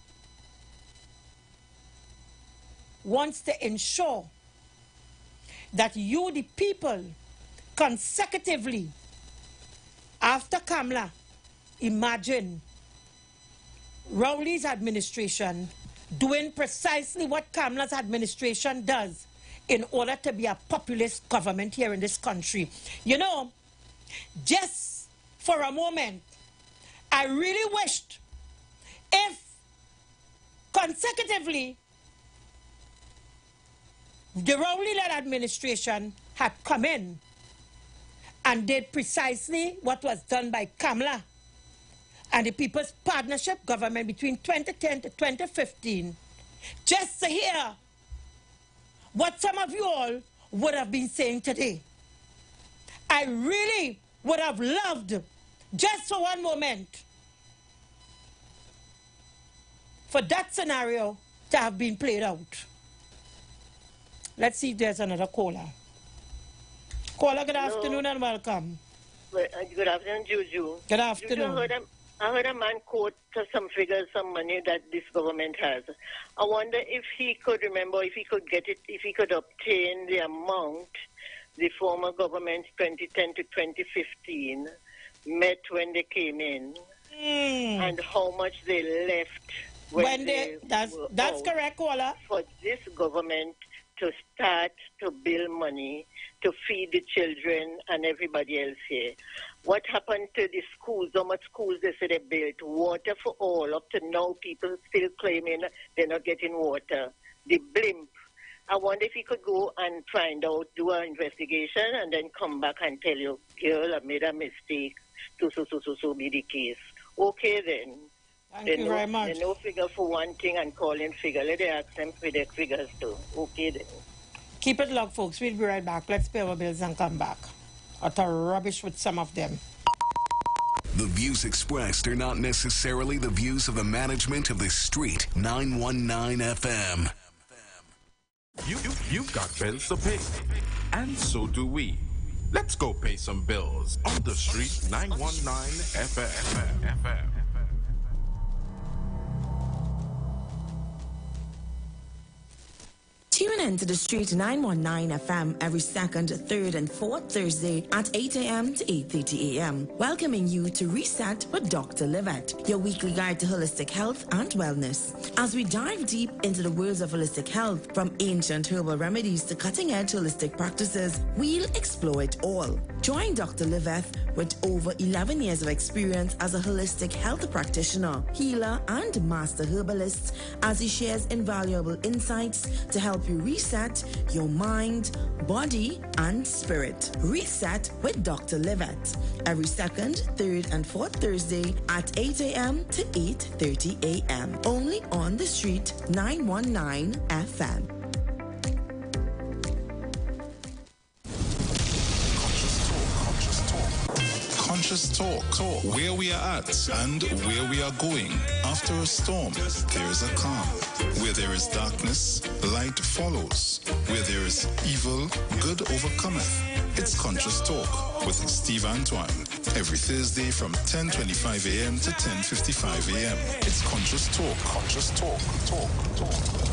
Speaker 5: wants to ensure that you, the people, consecutively, after Kamla, imagine Rowley's administration doing precisely what Kamla's administration does in order to be a populist government here in this country. You know, just for a moment, I really wished if consecutively the Rowley-led administration had come in and did precisely what was done by Kamla and the People's Partnership government between twenty ten to twenty fifteen, just to hear what some of you all would have been saying today. I really would have loved, just for one moment, for that scenario to have been played out. Let's see if there's another caller. Caller, good
Speaker 12: Hello.
Speaker 5: afternoon and welcome.
Speaker 12: Well, uh, good afternoon, Juju.
Speaker 5: Good afternoon.
Speaker 12: Juju, I heard, a, I heard a man quote some figures, some money that this government has. I wonder if he could remember, if he could get it, if he could obtain the amount the former government twenty ten to twenty fifteen met when they came in,
Speaker 5: mm.
Speaker 12: and how much they left when,
Speaker 5: when they,
Speaker 12: they
Speaker 5: that's
Speaker 12: were
Speaker 5: that's
Speaker 12: out,
Speaker 5: correct, caller.
Speaker 12: for this government to start to build money to feed the children and everybody else here. What happened to the schools? How much schools they say they built? Water for all. Up to now, people still claiming they're not getting water. The blimp. I wonder if he could go and find out, do an investigation, and then come back and tell you, girl, I made a mistake. So, so, so, so, so be the case. Okay, then.
Speaker 5: Thank
Speaker 12: they
Speaker 5: you
Speaker 12: know,
Speaker 5: very much.
Speaker 12: They know figure for one thing and calling figure. Let them ask them for their figures too. Okay, then.
Speaker 5: Keep it locked, folks. We'll be right back. Let's pay our bills and come back. Utter rubbish with some of them.
Speaker 4: The views expressed are not necessarily the views of the management of the Street nine one nine F M.
Speaker 13: You, you, you've got bills to pay, and so do we. Let's go pay some bills on the Street nine one nine F M. F M.
Speaker 14: Tune in to the Street nine one nine F M every second, third, and fourth Thursday at eight a m to eight thirty a m Welcoming you to Reset with Doctor Livette, your weekly guide to holistic health and wellness. As we dive deep into the worlds of holistic health, from ancient herbal remedies to cutting-edge holistic practices, we'll explore it all. Join Doctor Livette with over eleven years of experience as a holistic health practitioner, healer, and master herbalist as he shares invaluable insights to help you reset your mind, body, and spirit. Reset with Doctor Livette every second, third, and fourth Thursday at eight a m to eight thirty a m Only on the Street nine one nine F M.
Speaker 15: Conscious Talk, talk, where we are at and where we are going. After a storm, there is a calm. Where there is darkness, light follows. Where there is evil, good overcometh. It's Conscious Talk with Steve Antoine. Every Thursday from ten twenty-five a m to ten fifty-five a m It's Conscious Talk. Conscious Talk. Talk. Talk.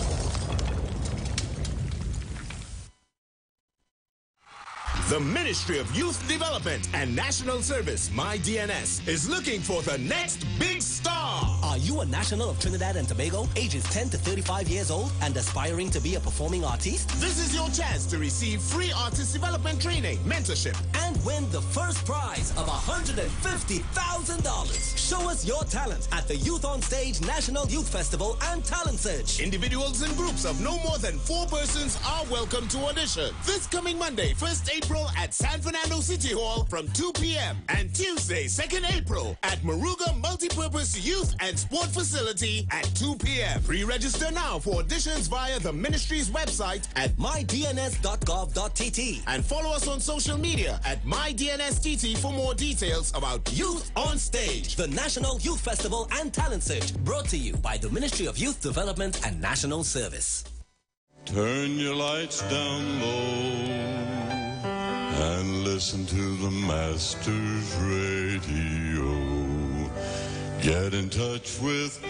Speaker 16: The Ministry of Youth Development and National Service, My D N S, is looking for the next big star.
Speaker 17: Are you a national of Trinidad and Tobago, ages ten to thirty-five years old, and aspiring to be a performing artist?
Speaker 16: This is your chance to receive free artist development training, mentorship,
Speaker 17: and win the first prize of one hundred fifty thousand dollars. Show us your talent at the Youth on Stage National Youth Festival and Talent Search.
Speaker 16: Individuals and groups of no more than four persons are welcome to audition. This coming Monday, first April, at San Fernando City Hall from two p m and Tuesday, second April at Moruga Multipurpose Youth and Sport Facility at two p m Pre-register now for auditions via the ministry's website at
Speaker 17: my d n s dot gov dot t t
Speaker 16: and follow us on social media at my d n s t t for more details about Youth on Stage,
Speaker 17: the National Youth Festival and Talent Search, brought to you by the Ministry of Youth Development and National Service.
Speaker 18: Turn your lights down low and listen to the Master's Radio. Get in touch with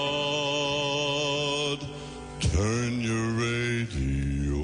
Speaker 18: God. Turn your radio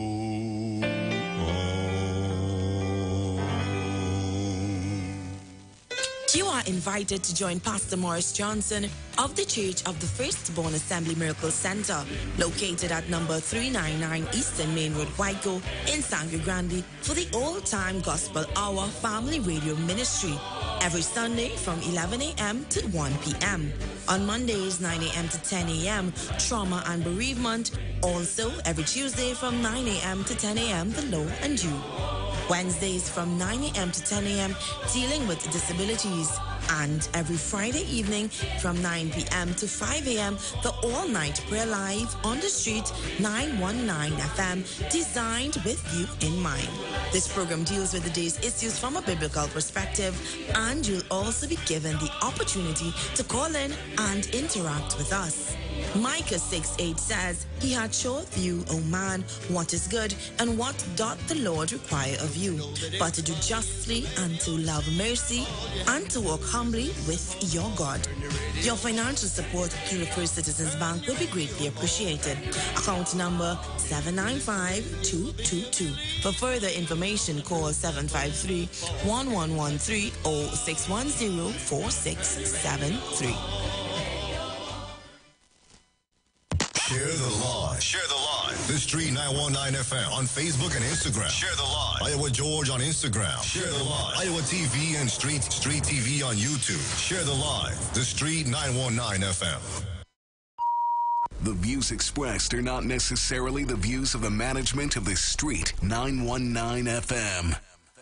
Speaker 18: on.
Speaker 14: You are invited to join Pastor Morris Johnson of the Church of the Firstborn Assembly Miracle Center, located at number three ninety-nine Eastern Main Road, Waiko, in Sangre Grande, for the Old-Time Gospel Hour Family Radio Ministry, every Sunday from eleven a m to one p m On Mondays, nine a m to ten a m, Trauma and Bereavement. Also, every Tuesday from nine a m to ten a m, The Low and You. Wednesdays from nine a m to ten a m, dealing with disabilities. And every Friday evening from nine p m to five a m, the all-night prayer live on the Street nine one nine F M, designed with you in mind. This program deals with the day's issues from a biblical perspective, and you'll also be given the opportunity to call in and interact with us. Micah six eight says, He had showed you, O man, what is good, and what doth the Lord require of you, but to do justly, and to love mercy, and to walk humbly with your God. Your financial support through the First Citizens Bank will be greatly appreciated. Account number seven nine five two two two. For further information, call seven five three, one one one three or six one zero, four six seven three.
Speaker 2: Share the Live. Share the Live. The Street nine one nine F M on Facebook and Instagram. Share the live. Iowa George on Instagram. Share the live. Iowa T V and Street Street T V on YouTube. Share the live. The Street nine one nine F M.
Speaker 4: The views expressed are not necessarily the views of the management of the Street nine one nine F M.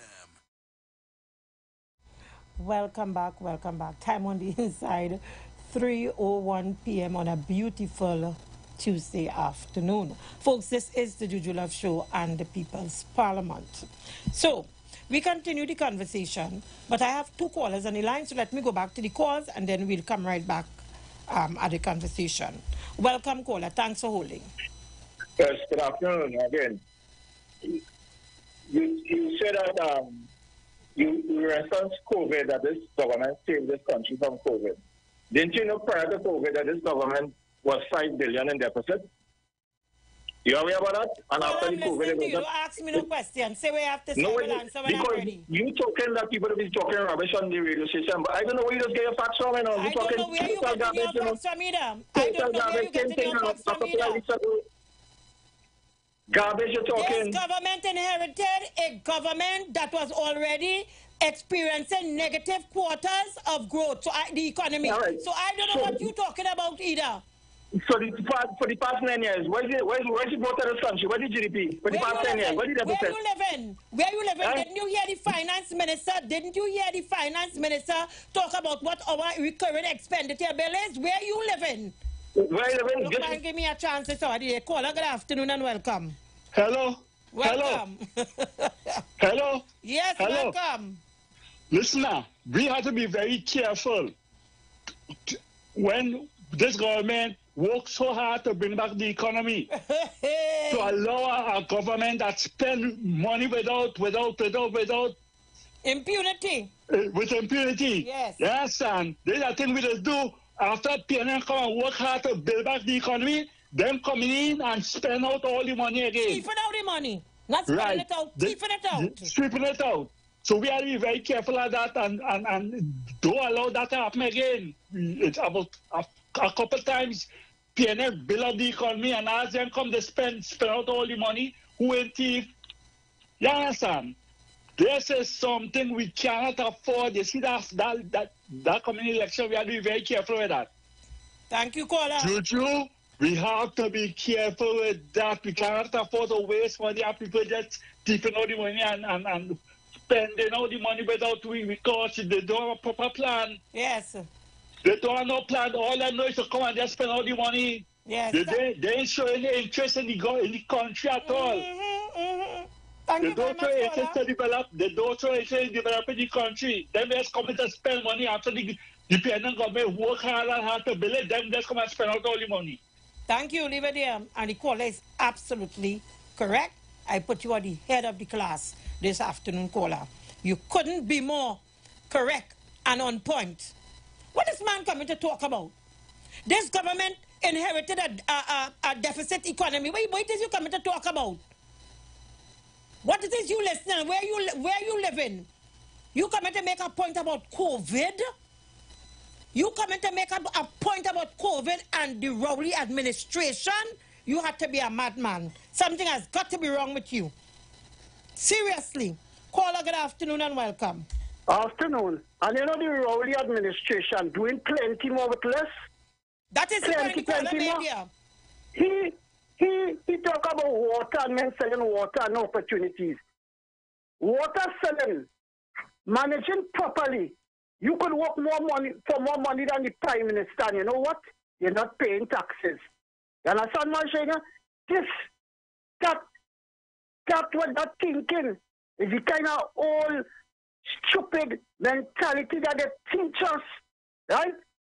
Speaker 5: Welcome back, welcome back. Time on the inside, three oh one p m on a beautiful Tuesday afternoon. Folks, this is the Juju Love Show and the People's Parliament. So, we continue the conversation, but I have two callers on the line, so let me go back to the calls and then we'll come right back um, at the conversation. Welcome, caller. Thanks for holding.
Speaker 6: Yes, good afternoon again. You, you said that um, you, you referenced COVID, that this government saved this country from COVID. Didn't you know prior to COVID that this government was five billion dollars in deficit? You aware about that? And
Speaker 5: well,
Speaker 6: after
Speaker 5: I'm
Speaker 6: the COVID,
Speaker 5: listening to you.
Speaker 6: that,
Speaker 5: Don't ask me no question. Say we have to say
Speaker 6: no,
Speaker 5: we'll answer when I'm
Speaker 6: because
Speaker 5: ready.
Speaker 6: you talking that people be talking rubbish on the radio station, but I don't know where you just get your facts from. You know,
Speaker 5: I
Speaker 6: you
Speaker 5: don't
Speaker 6: talking
Speaker 5: know where you
Speaker 6: total
Speaker 5: getting
Speaker 6: garbage,
Speaker 5: your
Speaker 6: you know.
Speaker 5: facts from either. I don't know where you getting your facts from either.
Speaker 6: Garbage you're talking.
Speaker 5: This government inherited a government that was already experiencing negative quarters of growth to I, the economy.
Speaker 6: Right.
Speaker 5: So I don't know
Speaker 6: So-
Speaker 5: what you're talking about either.
Speaker 6: So the, for, for the past nine years, where's the, where's, where's the growth of this country? Where's the G D P? For the
Speaker 5: Where
Speaker 6: past
Speaker 5: you
Speaker 6: ten years,
Speaker 5: living?
Speaker 6: where's the
Speaker 5: Where
Speaker 6: deficit?
Speaker 5: you living? Where you living?
Speaker 6: Huh?
Speaker 5: Didn't you hear the finance minister? Didn't you hear the finance minister talk about what our recurring expenditure bill is? Where you living?
Speaker 6: Where you living?
Speaker 5: Look, man, give me a chance to start the caller. Good afternoon and welcome.
Speaker 19: Hello.
Speaker 5: Welcome.
Speaker 19: Hello.
Speaker 5: Yes,
Speaker 19: Hello.
Speaker 5: welcome.
Speaker 19: Listen now, we have to be very careful when this government works so hard to bring back the economy, to allow a government that spend money without, without, without, without
Speaker 5: impunity.
Speaker 19: Uh, with impunity.
Speaker 5: Yes.
Speaker 19: Yes, and there's a thing we just do after P N N come and work hard to build back the economy, them coming in and spend out all the money again.
Speaker 5: Thieving out the money. Not spending
Speaker 19: Right.
Speaker 5: it out,
Speaker 19: The-
Speaker 5: thieving it out.
Speaker 19: Sweeping it out. So we have to be very careful of that and, and, and don't allow that to happen again. It's about a, a couple times P N L build up the economy and as them come they spend spend out all the money, who ain't thief. You understand? This is something we cannot afford. You see that that that, that coming election, we have to be very careful with that.
Speaker 5: Thank you, caller.
Speaker 19: Juju, we have to be careful with that. We cannot afford to waste money and people just taking all the money and, and, and spending all the money without we because they don't have a proper plan.
Speaker 5: Yes.
Speaker 19: They don't have no plan. All they know is to come and just spend all the money.
Speaker 5: Yes.
Speaker 19: They, they, they ain't show any interest in the, go- in the country at all.
Speaker 5: Mm-hmm, mm-hmm. Thank
Speaker 19: They
Speaker 5: you very
Speaker 19: don't show
Speaker 5: much,
Speaker 19: interest
Speaker 5: caller.
Speaker 19: to develop. They don't show interest in developing the country. Then they just come and spend money after the, the P N N government work hard and hard to build it. Then just come and spend out all the money.
Speaker 5: Thank you, leave it there. And the caller is absolutely correct. I put you at the head of the class this afternoon, caller. You couldn't be more correct and on point. What is man coming to talk about? This government inherited a, a, a, a deficit economy. What, what is you coming to talk about? What is this you listening? Where you where you living? You coming to make a point about COVID? You coming to make a, a point about COVID and the Rowley administration? You have to be a madman. Something has got to be wrong with you. Seriously. Caller, good afternoon and welcome.
Speaker 7: Afternoon. And you know the Rowley administration doing plenty more with less?
Speaker 5: That is
Speaker 7: plenty,
Speaker 5: the
Speaker 7: plenty more.
Speaker 5: media.
Speaker 7: He, he, he talk about water and men selling water and opportunities. Water selling, managing properly. You could work more money for more money than the Prime Minister. And you know what? You're not paying taxes. You understand what I'm saying? This, that, that what that thinking is the kind of old, stupid mentality that they teach us, right?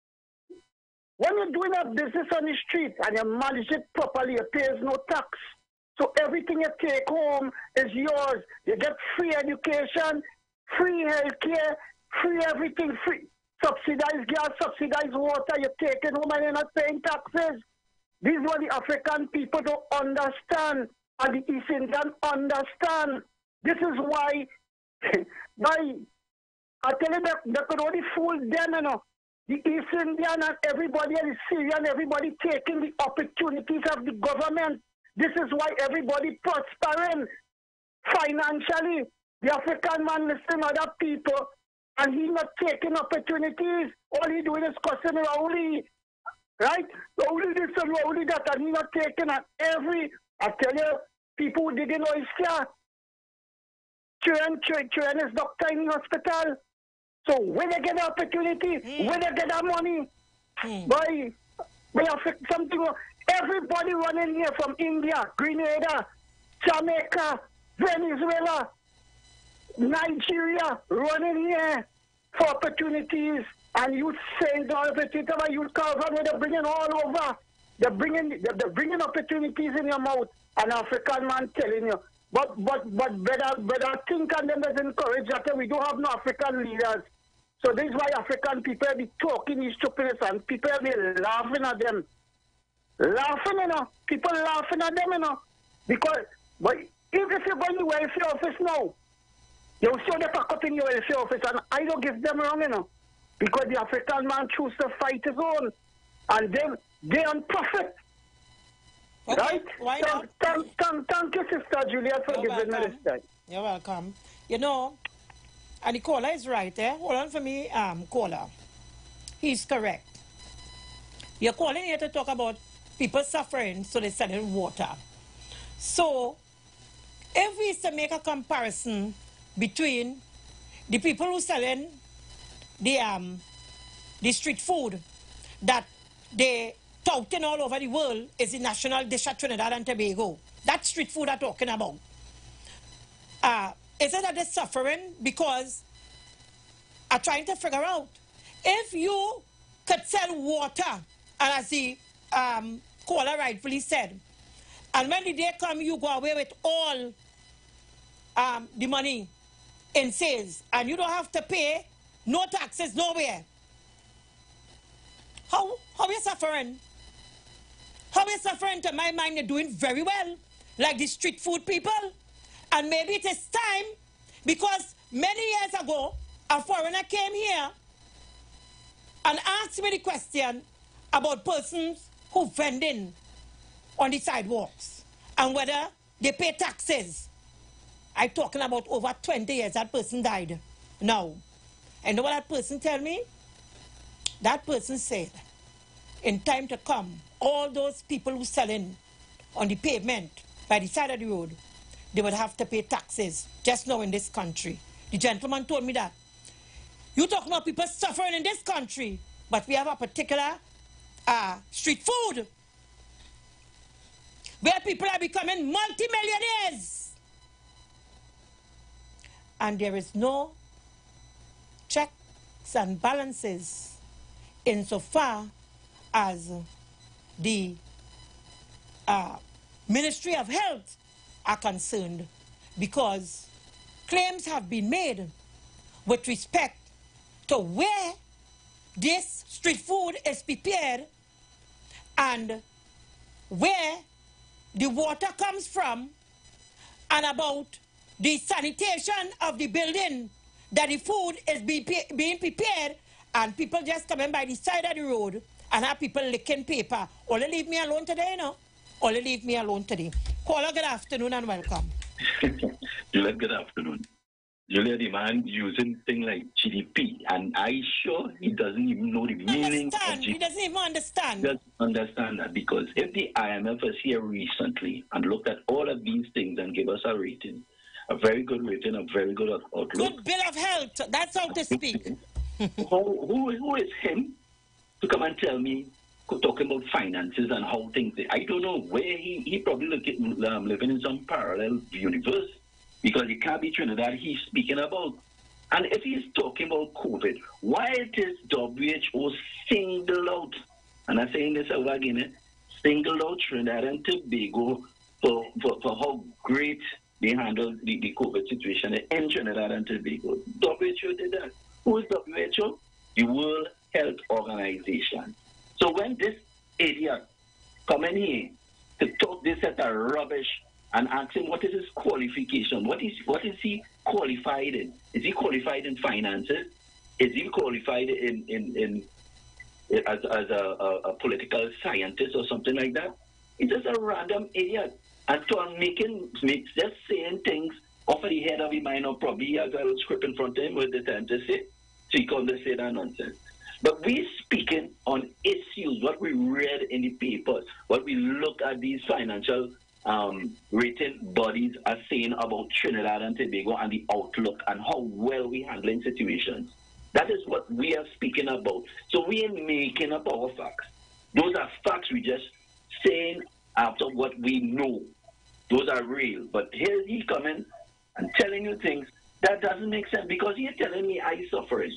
Speaker 7: When you're doing a business on the street and you manage it properly, you pay no tax. So everything you take home is yours. You get free education, free health care, free everything, free. Subsidized gas, subsidized water, you're taking home and you're not paying taxes. These are what the African people don't understand and the East Indian understand. This is why, by, I tell you that they could only fool them, you know. The East Indian and everybody and the Syrian, everybody taking the opportunities of the government. This is why everybody prospering financially. The African man listening to other people, and he not taking opportunities. All he doing is cussing Rowley, right? Rowley this and Rowley that, and he not taking at every, I tell you, people who dig in oyster, children, children is doctor in the hospital. So when they get the opportunity, mm. when they get that money, mm. boy, we have something, everybody running here from India, Grenada, Jamaica, Venezuela, Nigeria, running here for opportunities, and you saying the opportunity, you cover, they're bringing all over. They're bringing, they're bringing opportunities in your mouth. An African man telling you, but but but better better think and them doesn't encourage that we don't have no African leaders. So this is why African people be talking these stupidness and people be laughing at them, laughing, you know, people laughing at them, you know, because but if if you're going to welfare office now. You saw the pack up in your welfare office, and I don't give them wrong, you know, because the African man choose to fight his own, and then they on profit. Okay. Right?
Speaker 5: Why
Speaker 7: so,
Speaker 5: not?
Speaker 7: Thank, thank, thank you, Sister Julia, for
Speaker 5: You're
Speaker 7: giving
Speaker 5: welcome.
Speaker 7: me this time.
Speaker 5: You're welcome. You know, and the caller is right, eh? Hold on for me, um, caller. He's correct. You're calling here to talk about people suffering, so they're selling water. So, if we used to make a comparison between the people who selling the um the street food that they touting all over the world is the national dish at Trinidad and Tobago. That street food I'm talking about. Uh, is it that they're suffering because I'm trying to figure out if you could sell water, and as the um, caller rightfully said, and when the day come you go away with all um, the money in sales, and you don't have to pay no taxes nowhere. How how are you suffering? How are you suffering? To my mind, you're doing very well, like the street food people. And maybe it is time, because many years ago, a foreigner came here and asked me the question about persons who vending on the sidewalks and whether they pay taxes. I'm talking about over twenty years, that person died. Now, and know what that person tell me? That person said, in time to come, all those people who selling on the pavement by the side of the road, they would have to pay taxes just now in this country. The gentleman told me that. You talking about people suffering in this country, but we have a particular uh, street food where people are becoming multi-millionaires. And there is no checks and balances insofar as the uh, Ministry of Health are concerned, because claims have been made with respect to where this street food is prepared and where the water comes from, and about the sanitation of the building that the food is be, being prepared, and people just coming by the side of the road and have people licking paper. Only leave me alone today, you know? Only leave me alone today. Caller, good afternoon and welcome.
Speaker 10: Julia, good afternoon. Julia, the man using things like G D P, and I sure he doesn't even know the meaning
Speaker 5: understand.
Speaker 10: of G D P.
Speaker 5: He doesn't even understand.
Speaker 10: He doesn't understand that, because if the I M F was here recently and looked at all of these things and gave us a rating, a very good rating, a very good outlook.
Speaker 5: Good bill of health, that's how to speak.
Speaker 10: who, who, who is him to come and tell me, talking about finances and how things, I don't know where he, he probably look at, um, living in some parallel universe, because it can't be Trinidad he's speaking about. And if he's talking about COVID, why it is W H O singled out, and I'm saying this over again, eh, singled out Trinidad and Tobago for, for, for how great they handled the, the COVID situation in Trinidad and Tobago. W H O did that. Who is W H O? The World Health Organization. So when this idiot come in here to talk this set of rubbish and ask him what is his qualification, what is what is he qualified in? Is he qualified in finances? Is he qualified in in, in as, as a, a, a political scientist or something like that? He's just a random idiot. and so I'm making, make, just saying things off of the head of his mind, or probably he has a little script in front of him with the time to say, so he comes to say that nonsense. But we speaking on issues, what we read in the papers, what we look at these financial um, rating bodies are saying about Trinidad and Tobago and the outlook and how well we handling situations. That is what we are speaking about. So we ain't making up our facts. Those are facts we just saying after what we know. Those are real. But here he coming and telling you things that doesn't make sense because he's telling me I suffering.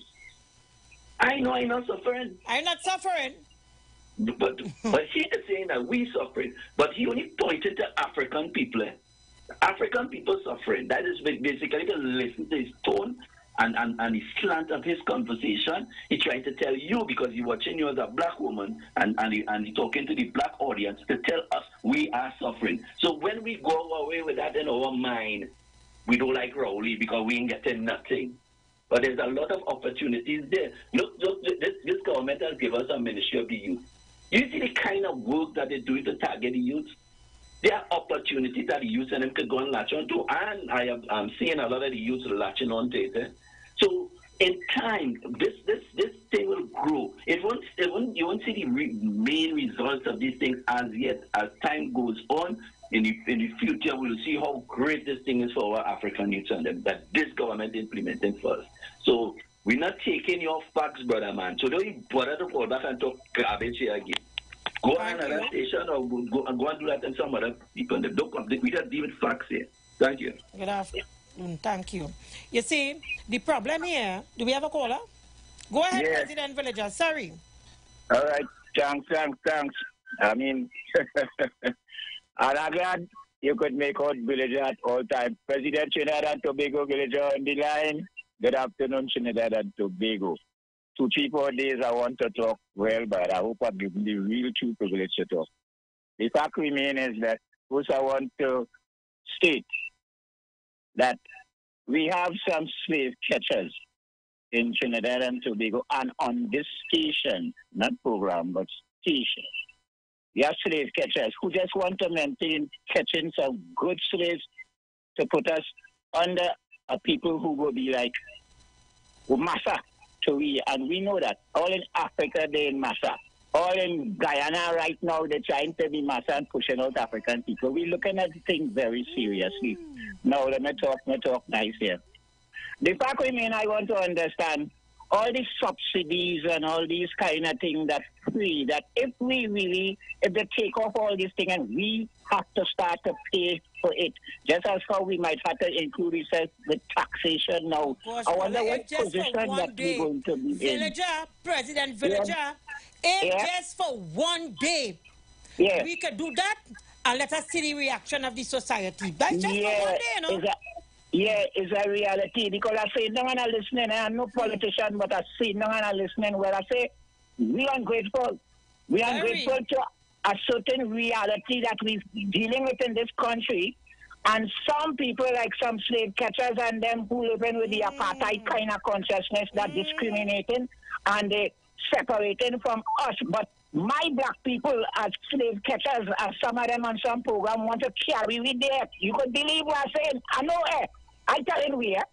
Speaker 10: I know I'm not suffering.
Speaker 5: I'm not suffering.
Speaker 10: But but he is saying that we suffering. But he only pointed to African people. African people suffering. That is basically to listen to his tone and, and, and the slant of his conversation. He trying to tell you because he's watching you as a black woman and, and, he, and he talking to the black audience to tell us we are suffering. So when we go away with that in our mind, we don't like Rowley because we ain't getting nothing. But there's a lot of opportunities there. Look, look this, this government has given us a Ministry of the Youth. You see the kind of work that they're doing to target the youth? There are opportunities that the youth and them could go and latch on to, and I am I'm seeing a lot of the youth latching on to it. Eh? So in time, this this this thing will grow. It won't, it won't you won't see the re main results of these things as yet. As time goes on, in the in the future, we'll see how great this thing is for our African youth and them, that this government implementing first. So we're not taking your facts, brother man. So don't you bother to call back and talk garbage here again. Go on another station or go, go, go and do that in some other people. Don't come. We don't deal with facts here. Thank you.
Speaker 5: Good afternoon. Thank you. You see, the problem here, do we have a caller? Go ahead,
Speaker 20: yes.
Speaker 5: President Villager. Sorry.
Speaker 20: All right. Thanks, thanks, thanks. I mean, and I'm glad you could make out Villager at all times. President Trinidad and Tobago Villager on the line. Good afternoon, Trinidad and Tobago. Two, three, four days I want to talk well, but I hope I'm giving the real true privilege to talk. The fact remains is that first I want to state that we have some slave catchers in Trinidad and Tobago and on this station, not program, but station. We have slave catchers who just want to maintain catching some good slaves to put us under a people who will be like massa. To we, and we know that all in Africa they're in massa. All in Guyana right now they're trying to be massa and pushing out African people. We're looking at things very seriously. Mm. Now let me talk, let me talk nice here. The fact remains I want to understand all these subsidies and all these kind of things that free, that if we really, if they take off all these things and we have to start to pay for it, just as how we might have to include it with taxation now.
Speaker 5: Course,
Speaker 20: I wonder
Speaker 5: brother,
Speaker 20: what position that
Speaker 5: day,
Speaker 20: we're going to be
Speaker 5: Villager,
Speaker 20: in.
Speaker 5: President Villager,
Speaker 20: Yeah.
Speaker 5: if
Speaker 20: Yeah.
Speaker 5: just for one day,
Speaker 20: yeah.
Speaker 5: we could do that and let us see the reaction of the society. That's just
Speaker 20: yeah.
Speaker 5: for one day, you know?
Speaker 20: Is a, yeah, it's a reality because I say no one are listening. I'm no politician, but I see no one are listening. Where I say we are grateful. We are
Speaker 5: Very.
Speaker 20: grateful to a certain reality that we're dealing with in this country. And some people, like some slave catchers and them who live in with the
Speaker 5: Mm.
Speaker 20: apartheid kind of consciousness that mm. discriminating and they separating from us. But my black people as slave catchers, as some of them on some program want to carry with them. You could believe what I'm saying. I know it. I tell you we,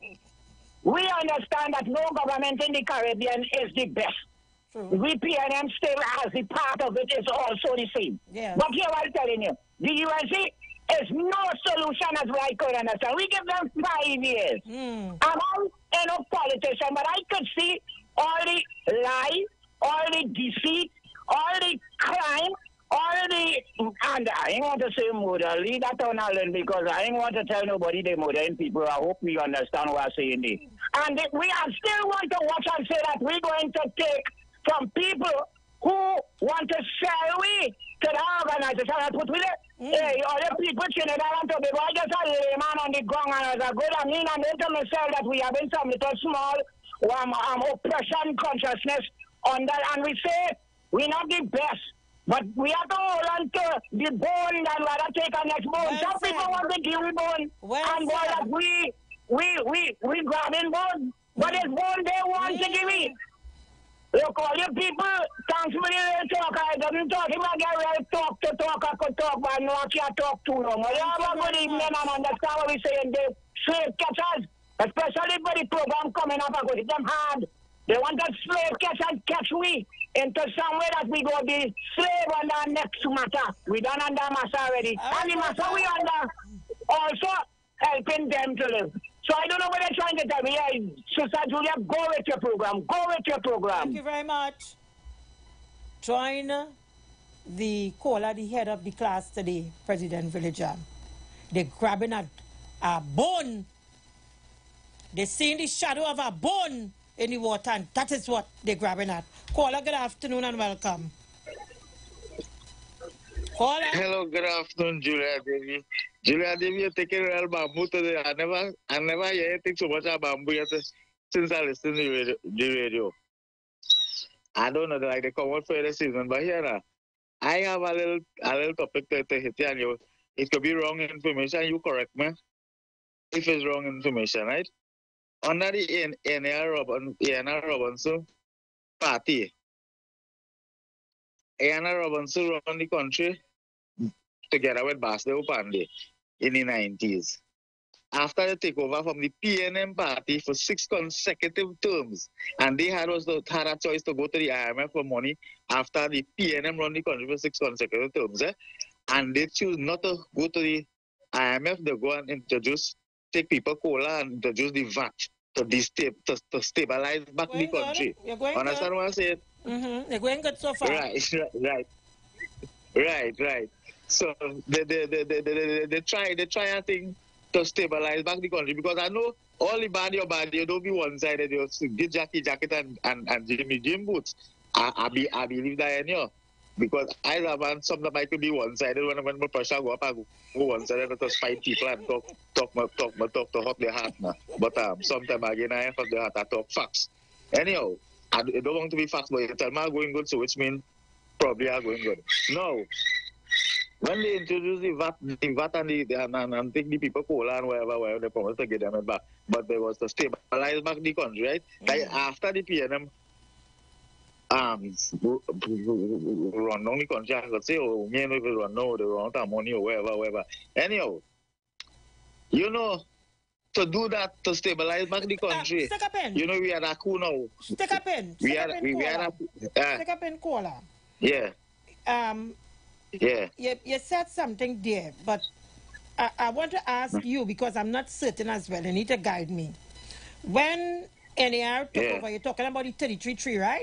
Speaker 20: we understand that no government in the Caribbean is the best.
Speaker 5: True.
Speaker 20: We P N M still as the part of it is also the same.
Speaker 5: Yeah.
Speaker 20: But here I'm telling you, the U N C is no solution as what I could understand. We give them five years.
Speaker 5: Mm.
Speaker 20: I'm not no politician, but I could see all the lie, all the deceit, all the crime, all the, and I ain't want to say murder, leave that on Allen because I ain't want to tell nobody they murdering people. I hope we understand what I'm saying there. And we are still want to watch and say that we're going to take from people who want to sell we to the organization and put with it. Mm. Hey, other people Trinidad and Tobago, I just a layman on the ground and as a good I mean and they tell myself that we have been some little small um, um, oppression consciousness on that and we say we're not the best. But we have to hold on to the bone and rather take our next bone.
Speaker 5: Well
Speaker 20: Some
Speaker 5: said.
Speaker 20: people want the kiwi bone
Speaker 5: Well
Speaker 20: and boy
Speaker 5: said.
Speaker 20: that we, we, we, we grabbing bone. But it's bone they want
Speaker 5: Mm.
Speaker 20: to give it. Look, all you people, thanks for the talk. I don't talk. If I get right talk to talk, I could talk, but no, I can't talk too long. Well, you have a good evening and understand what we saying. The slave catchers, especially for the program coming up, I go hit them hard. They want that slave catchers catch we into somewhere that we go be slave under our next matter. We done under master already. And the master we under also helping them to live. So I don't know what they're trying to tell me. Yeah, Sister Julia, go with your program. Go with your program.
Speaker 5: Thank you very much. Join the caller, the head of the class today, President Villager. They're grabbing at a bone. They're seeing the shadow of a bone in the water, and that is what they're grabbing at. Caller, good afternoon and welcome. Caller.
Speaker 21: Hello, good afternoon, Julia Davy. Julia Davy, you're taking real bamboo today. I never, I never hear anything so much about bamboo yet since I listened to the radio. The radio. I don't know, like they come out for the season, but here now, I have a little, a little topic to, to hit you, and you, it could be wrong information. You correct me if it's wrong information, right? Under the N R Robinson party, N R Robinson run the country together with Basdeo Panday in the nineties. After the takeover from the P N M party for six consecutive terms, and they had also had a choice to go to the I M F for money after the P N M run the country for six consecutive terms, eh? And they choose not to go to the I M F. They go and introduce, take people cola and introduce the V A T to, desta to, to stabilize back the country. Understand what I said?
Speaker 5: Mm-hmm. They're going good so far.
Speaker 21: Right, right, right, right. So they they, they, they, they, they, they try they try a thing to stabilize back the country, because I know all the bad or bad, you don't be one-sided. You get Jackie Jacket and, and, and Jimmy Jim boots. I, I, be, I believe that in you. Because I have and sometimes I could be one-sided when, when my pressure go up, I go, go one-sided to fight people and talk, talk, talk, talk, talk, talk to hot their heart now. But um, sometimes again, I have the heart, I talk facts. Anyhow, I don't want to be facts, but you tell me I'm going good, so which means probably I'm going good. No. When they introduced the V A T, the V A T and, the, and, and, and take the people cola and whatever, whatever, they promised to get them back. But there was to stabilize back the country, right? Mm-hmm. Like after the P N M um, run down the country, I could say, oh, me know if it run now, they run out of money or whatever, whatever. Anyhow, you know, to do that, to stabilize back the country,
Speaker 5: uh, stick a pen.
Speaker 21: You know, we had a coup now.
Speaker 5: Stick a pen.
Speaker 21: We
Speaker 5: Stick
Speaker 21: had,
Speaker 5: a pen
Speaker 21: we, we had a, uh,
Speaker 5: Stick a pen cola.
Speaker 21: Yeah.
Speaker 5: Um,
Speaker 21: Yeah.
Speaker 5: You, you said something there, but I, I want to ask you, because I'm not certain as well. You need to guide me. When N A R took
Speaker 21: yeah.
Speaker 5: over, you're talking about the thirty-three tree, right?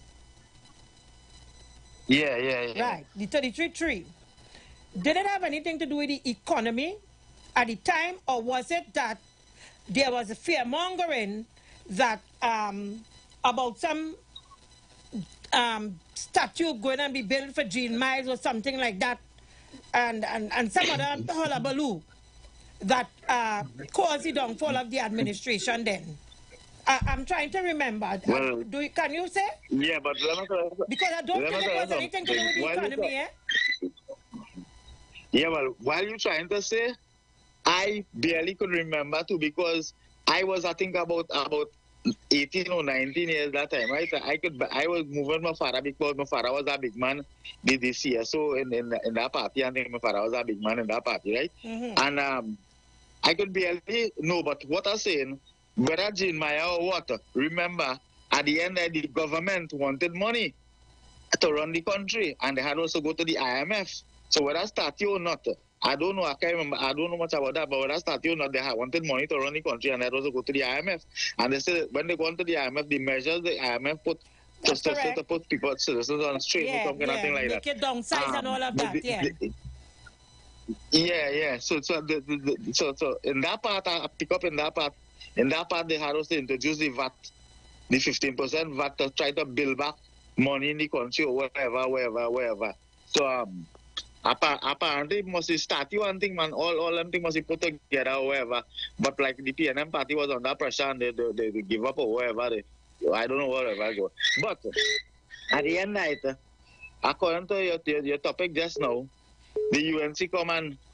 Speaker 21: Yeah, yeah, yeah.
Speaker 5: Right, the thirty-three tree. Did it have anything to do with the economy at the time, or was it that there was a fear mongering that um, about some um, statue going to be built for Jean Miles or something like that, and and, and some other hullabaloo that uh, caused the downfall of the administration then? I, I'm trying to remember.
Speaker 21: Well,
Speaker 5: do you, can you say?
Speaker 21: Yeah, but
Speaker 5: because I don't think it was anything to do with the economy, eh?
Speaker 21: Yeah, well, while you're trying to say, I barely could remember too, because I was, I think, about about eighteen or nineteen years that time, right? I could, I was moving my father because my father was a big man, the, the C S O in, in, in that party, and my father was a big man in that party, right?
Speaker 5: Mm-hmm.
Speaker 21: And um, I could barely know, but what I'm saying, whether Jean Meyer or what, remember, at the end, the government wanted money to run the country, and they had also go to the I M F. So whether statue or not, I don't know, I can't remember, I don't know much about that, but whether statue or not, they had wanted money to run the country, and they had also go to the I M F. And they said, when they go to the I M F, the measures the I M F put to, to, to put people, citizens on the street
Speaker 5: yeah,
Speaker 21: or something,
Speaker 5: yeah.
Speaker 21: nothing like
Speaker 5: Make
Speaker 21: that.
Speaker 5: it downsize um, and all of that,
Speaker 21: the,
Speaker 5: yeah.
Speaker 21: The, yeah, yeah. So, so, the, the, the, so, so in that part, I pick up in that part, in that part, they had also introduced the V A T, the fifteen percent V A T to try to build back money in the country or wherever, wherever, wherever. So, um, apparently, must be statue and thing, man. All, all them things must be put together or whatever. But like the P N M party was under pressure and they, they, they, they give up or whatever. They, I don't know wherever I go. But at the end of it, according to your, your, your topic just now, the U N C come and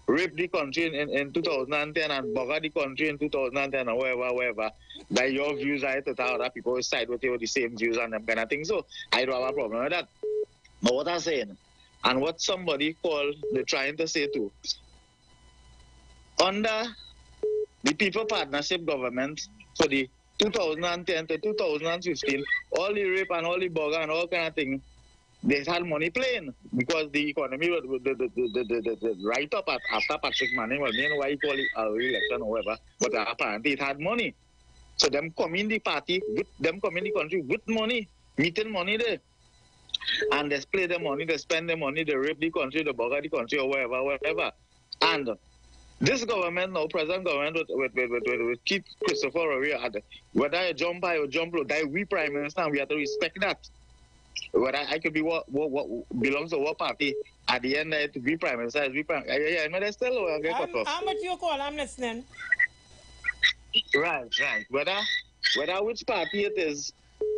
Speaker 21: raped the country in, in, in two thousand ten and buggered the country in two thousand ten or whatever, whatever, that your views are to tell other people side with you with the same views and them kind of things. So I don't have a problem with that. But what I'm saying, and what somebody called, they're trying to say too, under the People Partnership government for the two thousand ten to two thousand fifteen, all the rape and all the bugger and all kind of things, they had money playing because the economy, the, the, the, the, the, the, the right up at, after Patrick Manning, well, you know why he call it a re-election or whatever, but apparently it had money. So them come in the party, with them come in the country with money, meeting money there. And they split the money, they spend the money, they rape the country, they bugger the country or whatever, whatever. And this government now, present government with, with, with, with, with, with Keith Christopher O'Reilly, whether you jump high or jump low, that we prime minister, and we have to respect that. Whether I could be what, what, what belongs to what party, at the end, I to be prime minister, is be prime. Yeah, yeah, no, that's still low.
Speaker 5: How much you call? I'm listening.
Speaker 21: Right, right. Whether, whether which party it is,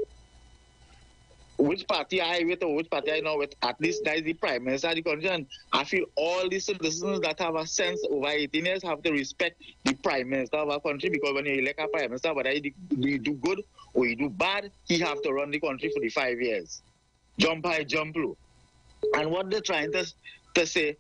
Speaker 21: which party I with or which party I know with, at least that is the prime minister of the country. And I feel all the citizens that have a sense over eighteen years have to respect the prime minister of our country, because when you elect a prime minister, whether you do, you do good or you do bad, he have to run the country for the five years. Jump high, jump low. And what they're trying to, to say,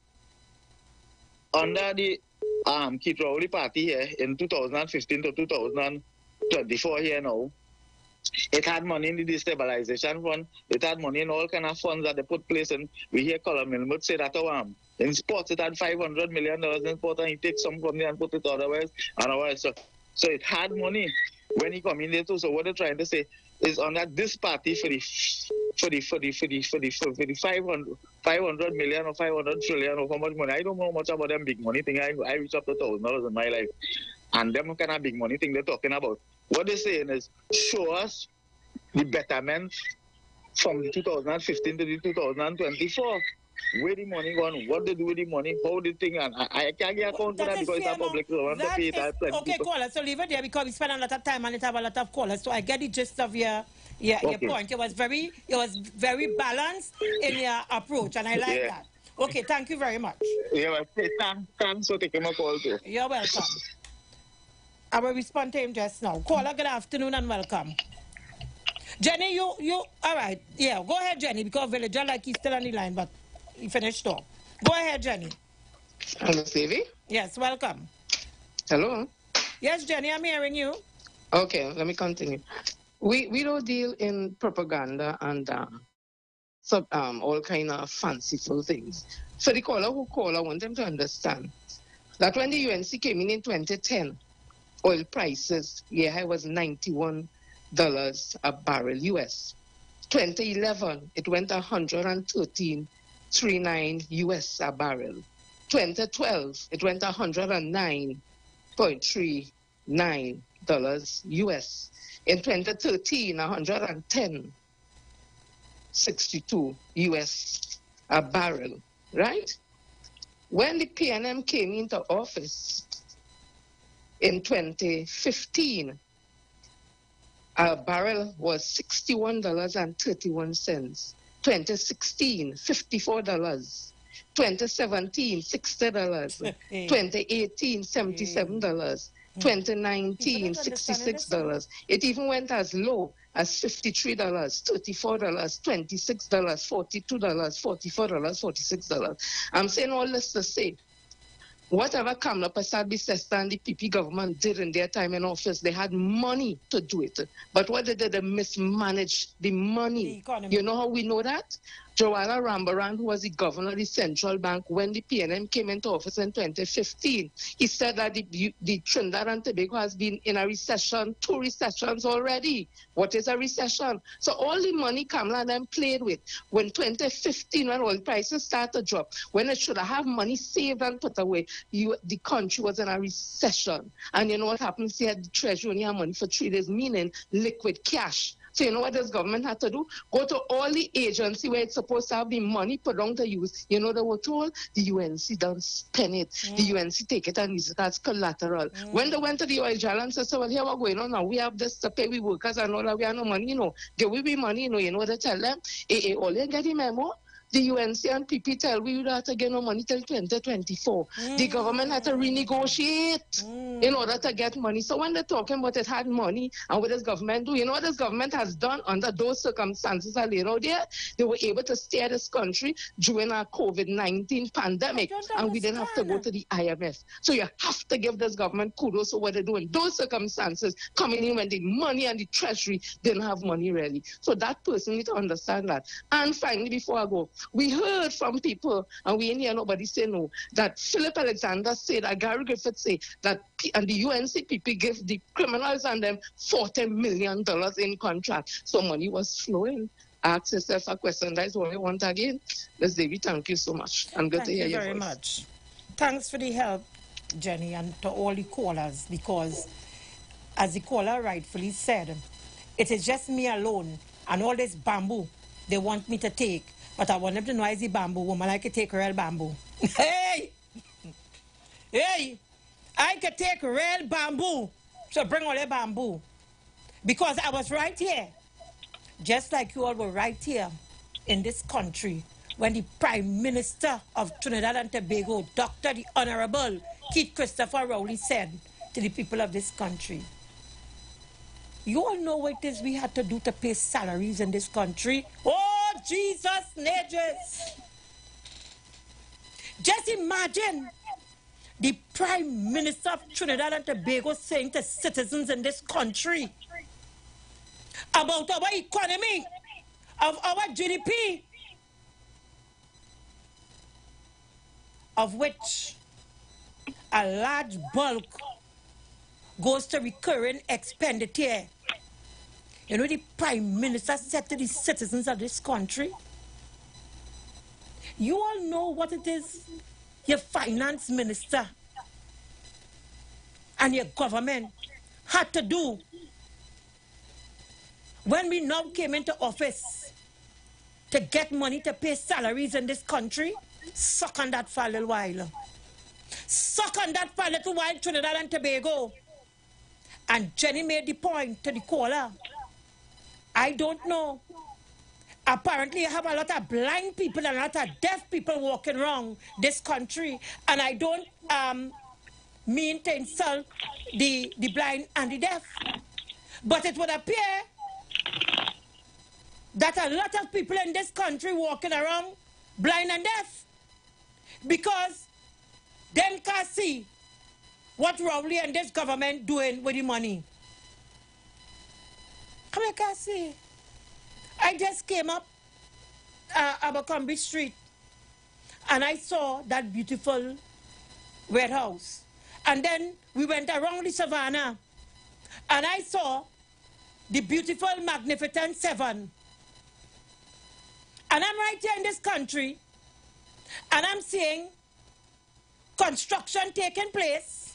Speaker 21: under the um, Keith Rowley party here in two thousand fifteen to two thousand twenty-four here now, it had money in the destabilization fund. It had money in all kind of funds that they put place in. We hear Colin Milmut say that oh, um, in sports it had five hundred million dollars in sport, and he takes some from there and put it otherwise. And otherwise. So, so it had money when he come in there too. So what they're trying to say is under this party for the for the for the for the for the for the five hundred million or five hundred trillion or how much money. I don't know much about them big money thing. I I reach up to thousand dollars in my life. And them kind of big money thing they're talking about. What they're saying is, show us the betterment from the two thousand fifteen to the two thousand twenty-four. Where the money gone, what they do with the money, how the thing, and I, I can't get account for that because it's a public, so I have to pay it.
Speaker 5: Okay, caller, so leave it there because we spend a lot of time and it have a lot of callers, so I get the gist of your, your, okay. your point. It was very, it was very balanced in your approach, and I like yeah. that. Okay, thank you very much.
Speaker 21: Yeah, well, thanks, thanks for taking my call too.
Speaker 5: You're welcome. I will respond to him just now. Caller, good afternoon and welcome. Jenny, you, you, all right. Yeah, go ahead, Jenny, because Villager, like he's still on the line, but he finished talk. Go ahead, Jenny.
Speaker 1: Hello, Stevie.
Speaker 5: Yes, welcome.
Speaker 1: Hello.
Speaker 5: Yes, Jenny, I'm hearing you.
Speaker 1: Okay, let me continue. We we don't deal in propaganda and uh, sub, um, all kind of fanciful things. So the caller who called, I want them to understand that when the U N C came in in twenty ten, oil prices, yeah, it was ninety-one dollars a barrel U S. twenty eleven, it went one hundred thirteen point three nine U S a barrel. twenty twelve, it went one hundred nine point three nine dollars U S. In twenty thirteen, one hundred ten point six two U S a barrel, right? When the P N M came into office in twenty fifteen, a barrel was sixty-one dollars and thirty-one cents. twenty sixteen, fifty-four dollars. twenty seventeen, sixty dollars. twenty eighteen, seventy-seven dollars. twenty nineteen, sixty-six dollars. It even went as low as fifty-three dollars, thirty-four dollars, twenty-six dollars, forty-two dollars, forty-four dollars, forty-six dollars. I'm saying all this to say, whatever Kamla Prasad Bisesta and the P P government did in their time in office, they had money to do it. But what they did, they mismanaged the money. The you know how we know that? Joanna Rambaran, who was the governor of the central bank when the P N M came into office in twenty fifteen, he said that the, the Trinidad and Tobago has been in a recession, two recessions already. What is a recession? So all the money Kamla and them played with when twenty fifteen, when oil prices started to drop, when it should have money saved and put away, you, the country was in a recession. And you know what happens here? The treasury only had money for three days, meaning liquid cash. So you know what this government had to do? Go to all the agencies where it's supposed to have the money put on to use. You know they were told? The U N C don't spend it. Mm. The U N C take it and use it as collateral. Mm. When they went to the oil jar and said, so well, here what's going on now? We have this to pay we workers and all that. We have no money, you know. Give we be money, you know. You know what they tell them? Eh, eh, all you get the memo? The U N C and P P tell we would have to get no money till twenty twenty-four. Mm. The government had to renegotiate mm. in order to get money. So when they're talking about it had money and what does government do, you know what this government has done under those circumstances that laid out there? They were able to steer this country during our COVID nineteen pandemic and we didn't have to go to the I M F. So you have to give this government kudos for what they do in those circumstances, coming in when the money and the treasury didn't have money really. So that person need to understand that. And finally, before I go, we heard from people, and we ain't hear nobody say no, that Philip Alexander said, that Gary Griffith said, that and the U N C P P give the criminals and them forty million dollars in contract. So money was flowing. Ask yourself a question. That's what I want again. Miz Davy, thank you so much. I'm good
Speaker 5: thank
Speaker 1: to hear
Speaker 5: you
Speaker 1: your
Speaker 5: very
Speaker 1: voice.
Speaker 5: much. Thanks for the help, Jenny, and to all the callers, because as the caller rightfully said, it is just me alone and all this bamboo they want me to take. But I want them to know as the bamboo woman, I can take real bamboo. Hey! Hey! I can take real bamboo. So bring all the bamboo. Because I was right here. Just like you all were right here in this country when the Prime Minister of Trinidad and Tobago, Doctor the Honorable Keith Christopher Rowley, said to the people of this country, you all know what it is we had to do to pay salaries in this country? Oh, Jesus, Nages! Just imagine the Prime Minister of Trinidad and Tobago saying to citizens in this country about our economy, of our G D P, of which a large bulk goes to recurring expenditure. You know the Prime Minister said to the citizens of this country? You all know what it is your finance minister and your government had to do when we now came into office to get money to pay salaries in this country. Suck on that for a little while. Suck on that for a little while, Trinidad and Tobago. And Jenny made the point to the caller. I don't know. Apparently, you have a lot of blind people and a lot of deaf people walking around this country. And I don't um, mean to insult the, the blind and the deaf. But it would appear that a lot of people in this country walking around blind and deaf. Because they can't see what Rowley and this government doing with the money. I can't see. I just came up uh, Abercrombie Street and I saw that beautiful warehouse. And then we went around the savannah and I saw the beautiful Magnificent Seven. And I'm right here in this country and I'm seeing construction taking place.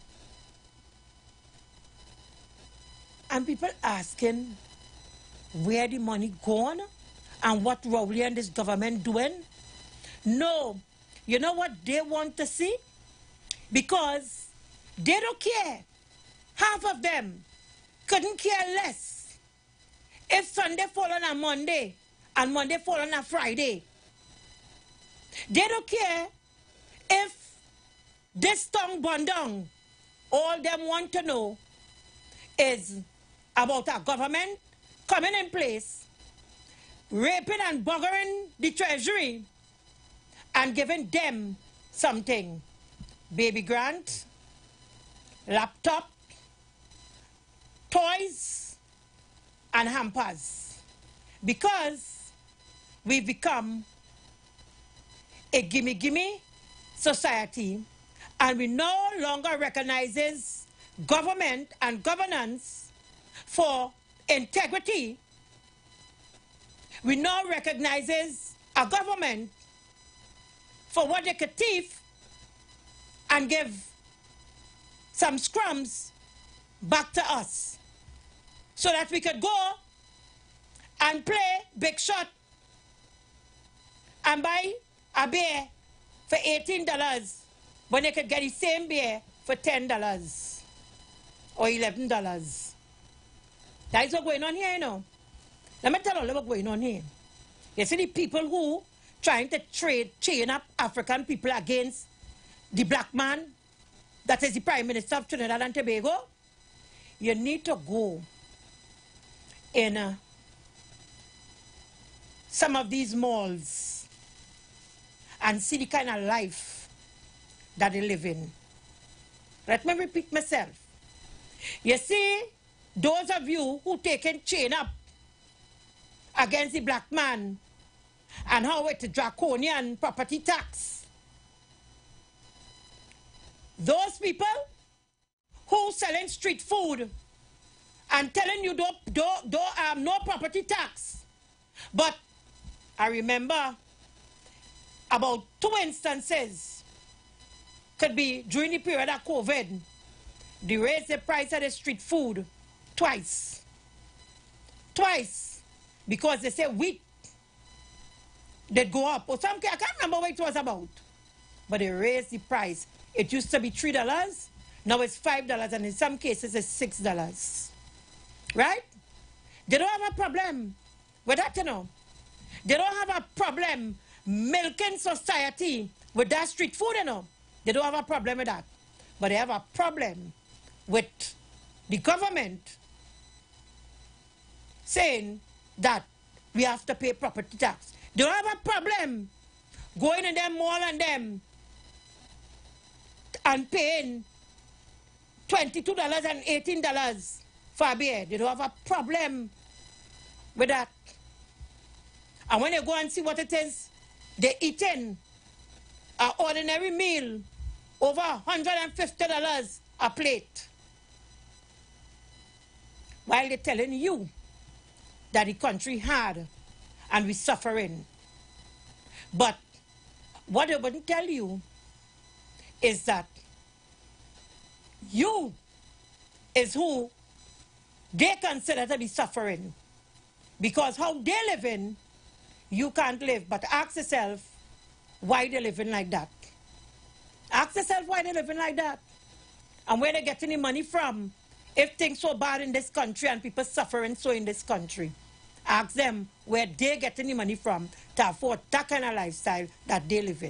Speaker 5: And people asking where the money gone and what Rowley and this government doing. No. You know what they want to see? Because they don't care. Half of them couldn't care less if Sunday fall on a Monday and Monday fall on a Friday. They don't care if this tongue burn down. All them want to know is about a government coming in place, raping and buggering the treasury, and giving them something. Baby grant, laptop, toys, and hampers. Because we've become a gimme-gimme society, and we no longer recognizes government and governance for integrity. We now recognizes a government for what they could thief and give some scrums back to us so that we could go and play big shot and buy a beer for eighteen dollars when they could get the same beer for ten dollars or eleven dollars. That is what's going on here, you know. Let me tell you what's going on here. You see the people who trying to trade, chain up African people against the black man that is the Prime Minister of Trinidad and Tobago, you need to go in uh, some of these malls and see the kind of life that they live in. Let me repeat myself. You see, those of you who taken chain up against the black man and how it's draconian property tax, those people who selling street food and telling you don't, don't, don't um, no property tax. But I remember about two instances, could be during the period of COVID, they raised the price of the street food twice. Twice. Because they say wheat, they'd go up. Or some, I can't remember what it was about. But they raised the price. It used to be three dollars. Now it's five dollars, and in some cases it's six dollars. Right? They don't have a problem with that, you know. They don't have a problem milking society with that street food, you know. They don't have a problem with that. But they have a problem with the government saying that we have to pay property tax. They don't have a problem going in them mall and them and paying twenty-two dollars and eighteen dollars for a beer. They don't have a problem with that. And when you go and see what it is, they're eating an ordinary meal over one hundred fifty dollars a plate. While they're telling you that the country hard and we're suffering. But what they wouldn't tell you is that you is who they consider to be suffering. Because how they live in, you can't live. But ask yourself why they're living like that. Ask yourself why they're living like that. And where they're getting the money from. If things so bad in this country and people suffering so in this country, ask them where they're getting the money from to afford that kind of lifestyle that they live in.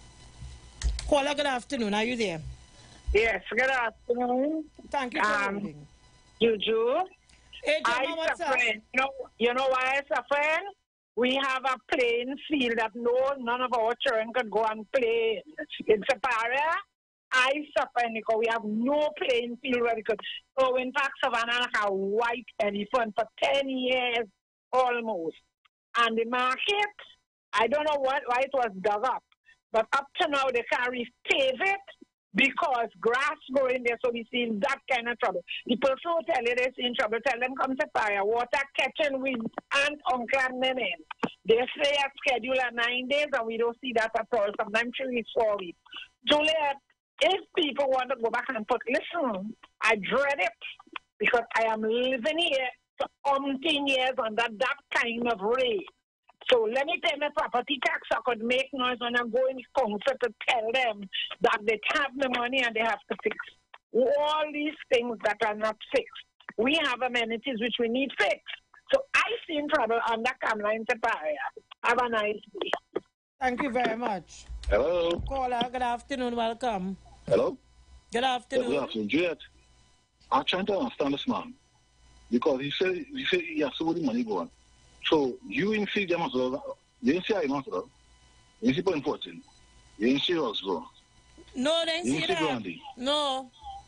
Speaker 5: Caller, good afternoon. Are you there?
Speaker 3: Yes, good afternoon.
Speaker 5: Thank you for
Speaker 3: um,
Speaker 5: holding.
Speaker 3: Juju.
Speaker 5: Hey, Gemma,
Speaker 3: I
Speaker 5: what's up?
Speaker 3: suffering. You know, you know why I suffering? We have a playing field that no none of our children could go and play in Separia. I suffer because we have no playing field where we could. Oh, in fact, Savannah like a white elephant for ten years almost. And the market, I don't know what why it was dug up, but up to now they can't repave it because grass growing there, so we see that kind of trouble. People so tell you they're in trouble, tell them come to fire, water catching wind, and uncle and them in. They say a schedule at nine days and we don't see that at all. Sometimes it's four weeks. Juliet, if people want to go back and put, listen, I dread it because I am living here for umpteen years under that kind of rate. So let me pay my property tax. I could make noise when I go in the council to tell them that they have the money and they have to fix all these things that are not fixed. We have amenities which we need fixed. So I see in trouble under Kamla in Separia. Have a nice day.
Speaker 5: Thank you very much.
Speaker 8: Hello.
Speaker 5: Caller, good afternoon. Welcome.
Speaker 8: Hello.
Speaker 5: Good afternoon.
Speaker 8: Good afternoon, Juliet. I'm trying to understand this man because he said he said he has so much money going. So you in see them as well. You didn't see I as well. You didn't see point fourteen. You didn't see us well.
Speaker 5: No, they
Speaker 8: You
Speaker 5: see
Speaker 8: didn't see
Speaker 5: that.
Speaker 8: Gandhi.
Speaker 5: No.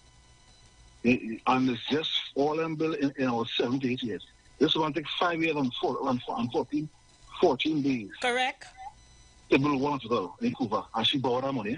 Speaker 8: And it's just all them built in, in our seventy, eight years. This one takes five years and, four, and, and fourteen, fourteen days.
Speaker 5: Correct.
Speaker 8: They build one hospital in Cuba and she borrowed that money.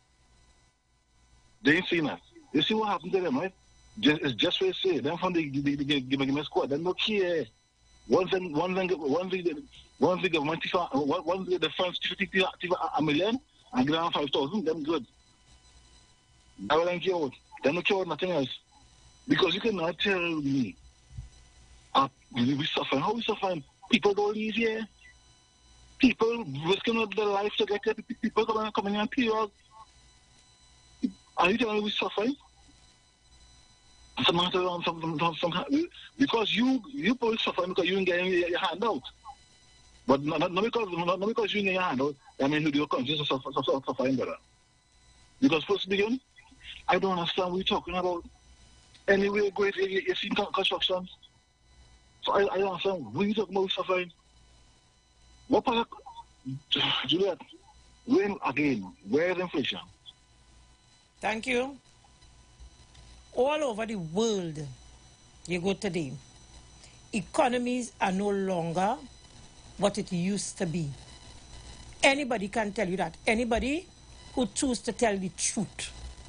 Speaker 8: They ain't seen that. You see what happened to them, right? Just, it's just what they say. Them from the, the, the, the, the, the squad, they don't care. One thing, one thing, one thing, one thing, government, one thing, the funds, a million, and give them five thousand, them good. That will care out. They don't care nothing else. Because you cannot tell me, uh, we suffering. How we suffering? People don't leave here. People risking their life to get here. People coming, coming in period. Are you telling me we're suffering? Some, some, some, some, some, because you you probably suffering because you ain't getting your hand out. But not, not, not because not, not because you in your hand, I mean, your country is suffering better. Because first begin, I don't understand what you're talking about. Anyway, great, you, you see construction. So I, I don't understand what you're talking about suffering. What part of, Juliet, when again, where is inflation?
Speaker 5: Thank you. All over the world, you go today, economies are no longer what it used to be. Anybody can tell you that. Anybody who chooses to tell the truth.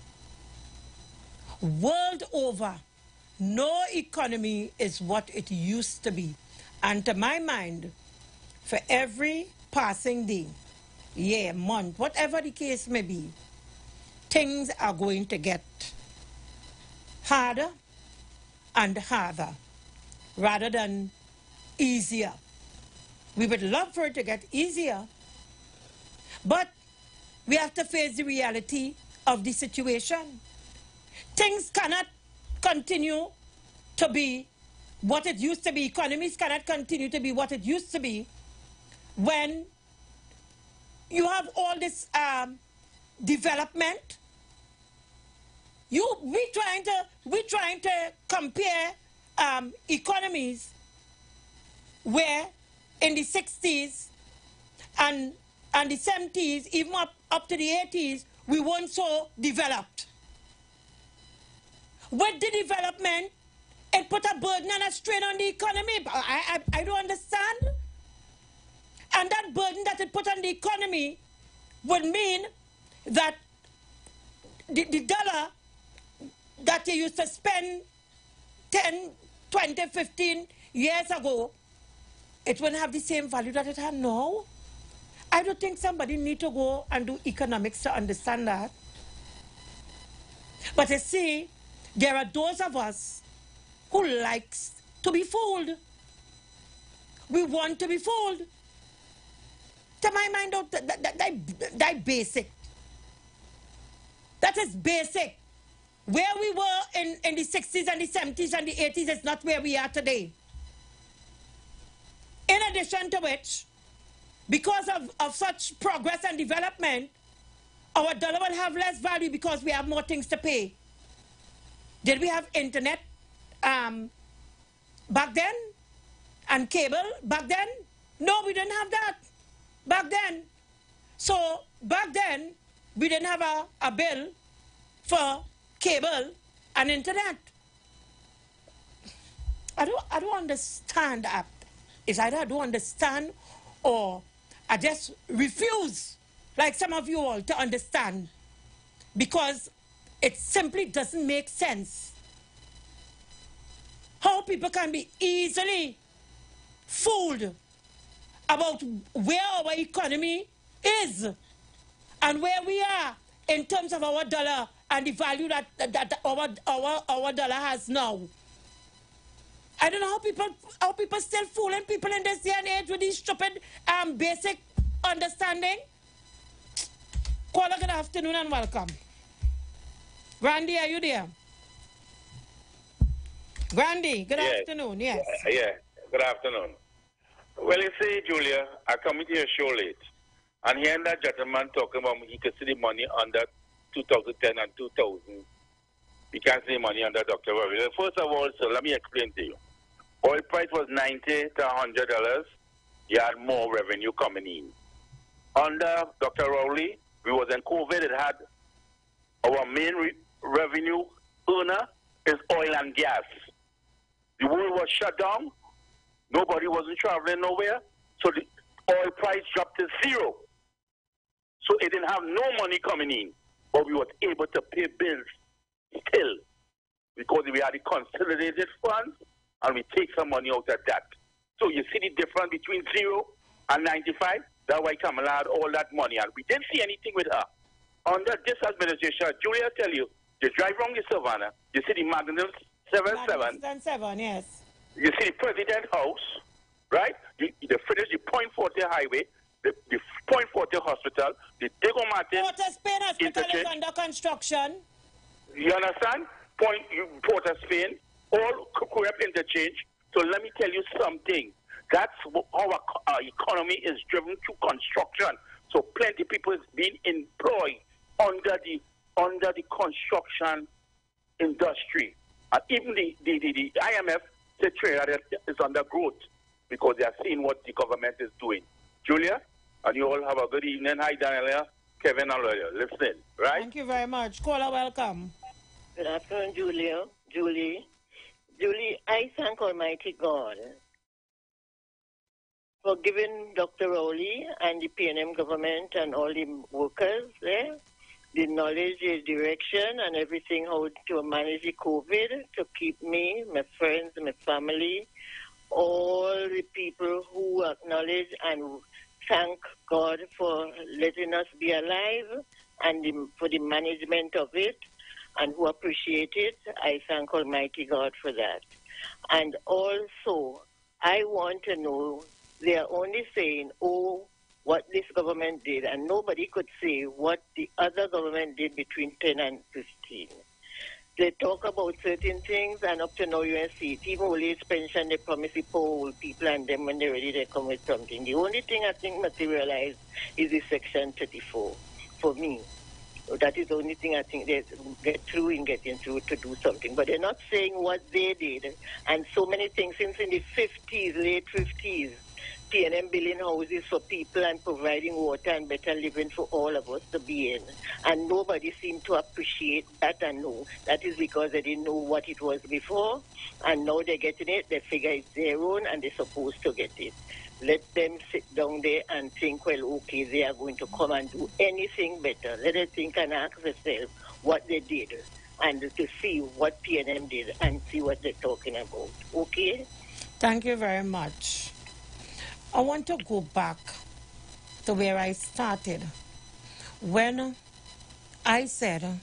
Speaker 5: World over, no economy is what it used to be. And to my mind, for every passing day, year, month, whatever the case may be, things are going to get harder and harder rather than easier. We would love for it to get easier, but we have to face the reality of the situation. Things cannot continue to be what it used to be. Economies cannot continue to be what it used to be when you have all this um, development. You, we trying to, we trying to compare um, economies where in the sixties and, and the seventies, even up, up to the eighties, we weren't so developed. With the development, it put a burden and a strain on the economy. I, I, I don't understand. And that burden that it put on the economy would mean that the, the dollar that you used to spend ten, twenty, fifteen years ago, it wouldn't have the same value that it has now. I don't think somebody need to go and do economics to understand that. But you see, there are those of us who likes to be fooled. We want to be fooled. To my mind, that, that, that, that, that basic. That is basic. Where we were in, in the sixties and the seventies and the eighties is not where we are today. In addition to which, because of, of such progress and development, our dollar will have less value because we have more things to pay. Did we have internet um, back then? And cable back then? No, we didn't have that back then. So back then, we didn't have a, a bill for cable and internet. I don't, I don't understand that. It's either I don't understand or I just refuse, like some of you all, to understand, because it simply doesn't make sense how people can be easily fooled about where our economy is and where we are in terms of our dollar and the value that, that our, our, our dollar has now. I don't know how people how people still fooling people in this day and age with these stupid um, basic understanding. Caller, good afternoon and welcome. Randy, are you there? Randy, good
Speaker 9: yes.
Speaker 5: afternoon, yes.
Speaker 9: Yeah, yeah, good afternoon. Well, you see, Julia, I come to your show late, and hearing that gentleman talking about he could see the money under two thousand ten and two thousand. He can't see money under Doctor Rowley. First of all, sir, let me explain to you. Oil price was ninety to one hundred dollars. You had more revenue coming in. Under Doctor Rowley, we was in COVID. It had our main re revenue earner is oil and gas. The world was shut down. Nobody wasn't traveling nowhere. So the oil price dropped to zero. So it didn't have no money coming in. But we were able to pay bills still, because we had the consolidated funds and we take some money out of that. So you see the difference between zero and ninety-five? That's why Kamala had all that money, and we didn't see anything with her. Under this administration, Julia tell you, you drive around the Savannah, you see the Magnum seven seven.
Speaker 5: Magnum seven, yes.
Speaker 9: You see the President House, right? The, the finish the Point Forte Highway, the, the Point Forte Hospital, the Diego Martin
Speaker 5: Port of Spain Hospital is under construction.
Speaker 9: You understand? Point Port of Spain, all Kukurep interchange. So let me tell you something. That's how our, our economy is driven through construction. So plenty of people is being employed under the under the construction industry. And even the, the, the, the I M F said Trinidad is under growth because they are seeing what the government is doing. Julia, and you all have a good evening. Hi, Daniela, Kevin, and Loya. Listen, right?
Speaker 5: Thank you very much. Caller, welcome.
Speaker 12: Good afternoon, Julia. Julie. Julie, I thank Almighty God for giving Doctor Rowley and the P N M government and all the workers there the knowledge, the direction, and everything how to manage the COVID, to keep me, my friends, my family, all the people who acknowledge and thank God for letting us be alive and the, for the management of it, and who appreciate it. I thank Almighty God for that. And also, I want to know, they are only saying, oh, what this government did, and nobody could say what the other government did between ten and fifteen. They talk about certain things, and up to now you don't see it. Even old age pension, they promise the poor old people, and then when they're ready, they come with something. The only thing I think materialized is the Section thirty-four, for me. That is the only thing I think they get through in getting through to do something. But they're not saying what they did. And so many things since in the fifties, late fifties, P N M building houses for people and providing water and better living for all of us to be in. And nobody seemed to appreciate that and know. That is because they didn't know what it was before. And now they're getting it. They figure it's their own and they're supposed to get it. Let them sit down there and think, well, okay, they are going to come and do anything better. Let them think and ask themselves what they did and to see what P N M did and see what they're talking about. Okay?
Speaker 5: Thank you very much. I want to go back to where I started when I said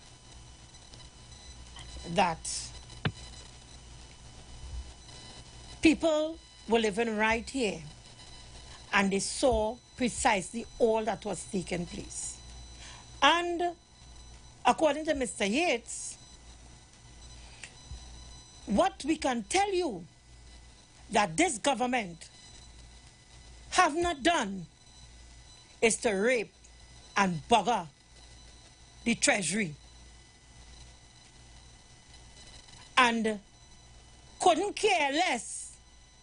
Speaker 5: that people were living right here and they saw precisely all that was taking place. And according to Mister Yates, what we can tell you that this government have not done is to rape and bugger the treasury. And couldn't care less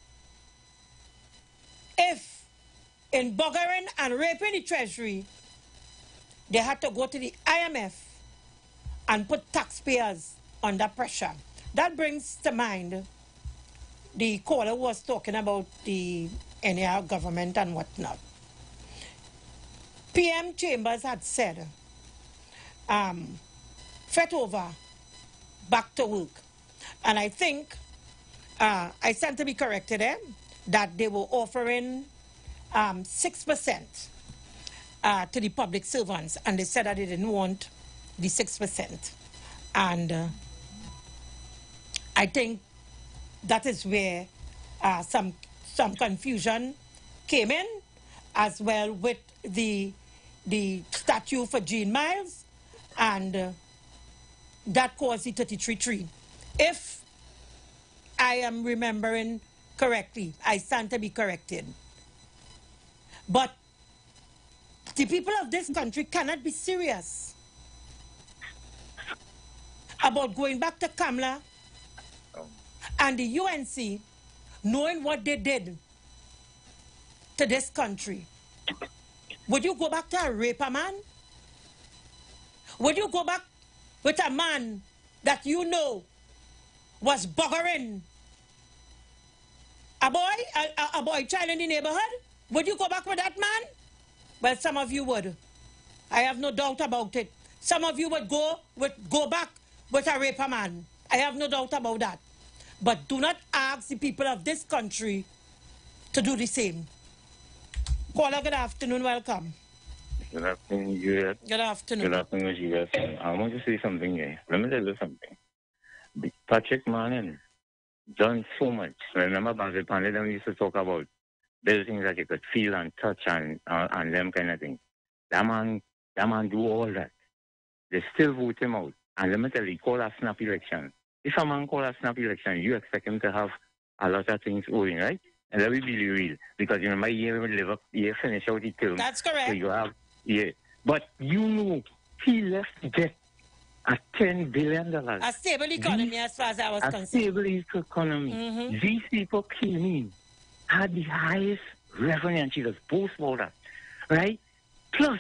Speaker 5: if in buggering and raping the treasury, they had to go to the I M F and put taxpayers under pressure. That brings to mind the caller was talking about the N A R government and whatnot. P M Chambers had said, um, fret over, back to work. And I think, uh, I stand to be corrected there, that they were offering um, six percent uh, to the public servants, and they said that they didn't want the six percent. And uh, I think that is where uh, some some confusion came in, as well with the the statue for Jean Miles, and uh, that caused the thirty-three three. If I am remembering correctly, I stand to be corrected. But the people of this country cannot be serious about going back to Kamla and the U N C, knowing what they did to this country. Would you go back to a rape a man? Would you go back with a man that you know was buggering a boy, a, a boy child in the neighborhood? Would you go back with that man? Well, some of you would. I have no doubt about it. Some of you would go with go back with a rape a man. I have no doubt about that. But do not ask the people of this country to do the same. Caller, good afternoon. Welcome.
Speaker 11: Good afternoon, Juliet.
Speaker 5: Good afternoon.
Speaker 11: Good afternoon, Juliet. I want to say something here. Let me tell you something. Patrick Manning done so much. Remember, Basil Pandey, them used to talk about buildings that you could feel and touch and uh, and them kind of thing. That man, that man do all that. They still vote him out. And let me tell you, call a snap election. If a man call a snap election, you expect him to have a lot of things going, right? And that will be real. Because you remember, you live up, you finish out the term.
Speaker 5: That's correct.
Speaker 11: So you have, yeah. But you know, he left debt at ten billion dollars.
Speaker 5: A stable economy, as far as I was
Speaker 11: a
Speaker 5: concerned.
Speaker 11: stable economy.
Speaker 5: Mm-hmm.
Speaker 11: These people came in, had the highest revenue, and she was both for that, right? Plus,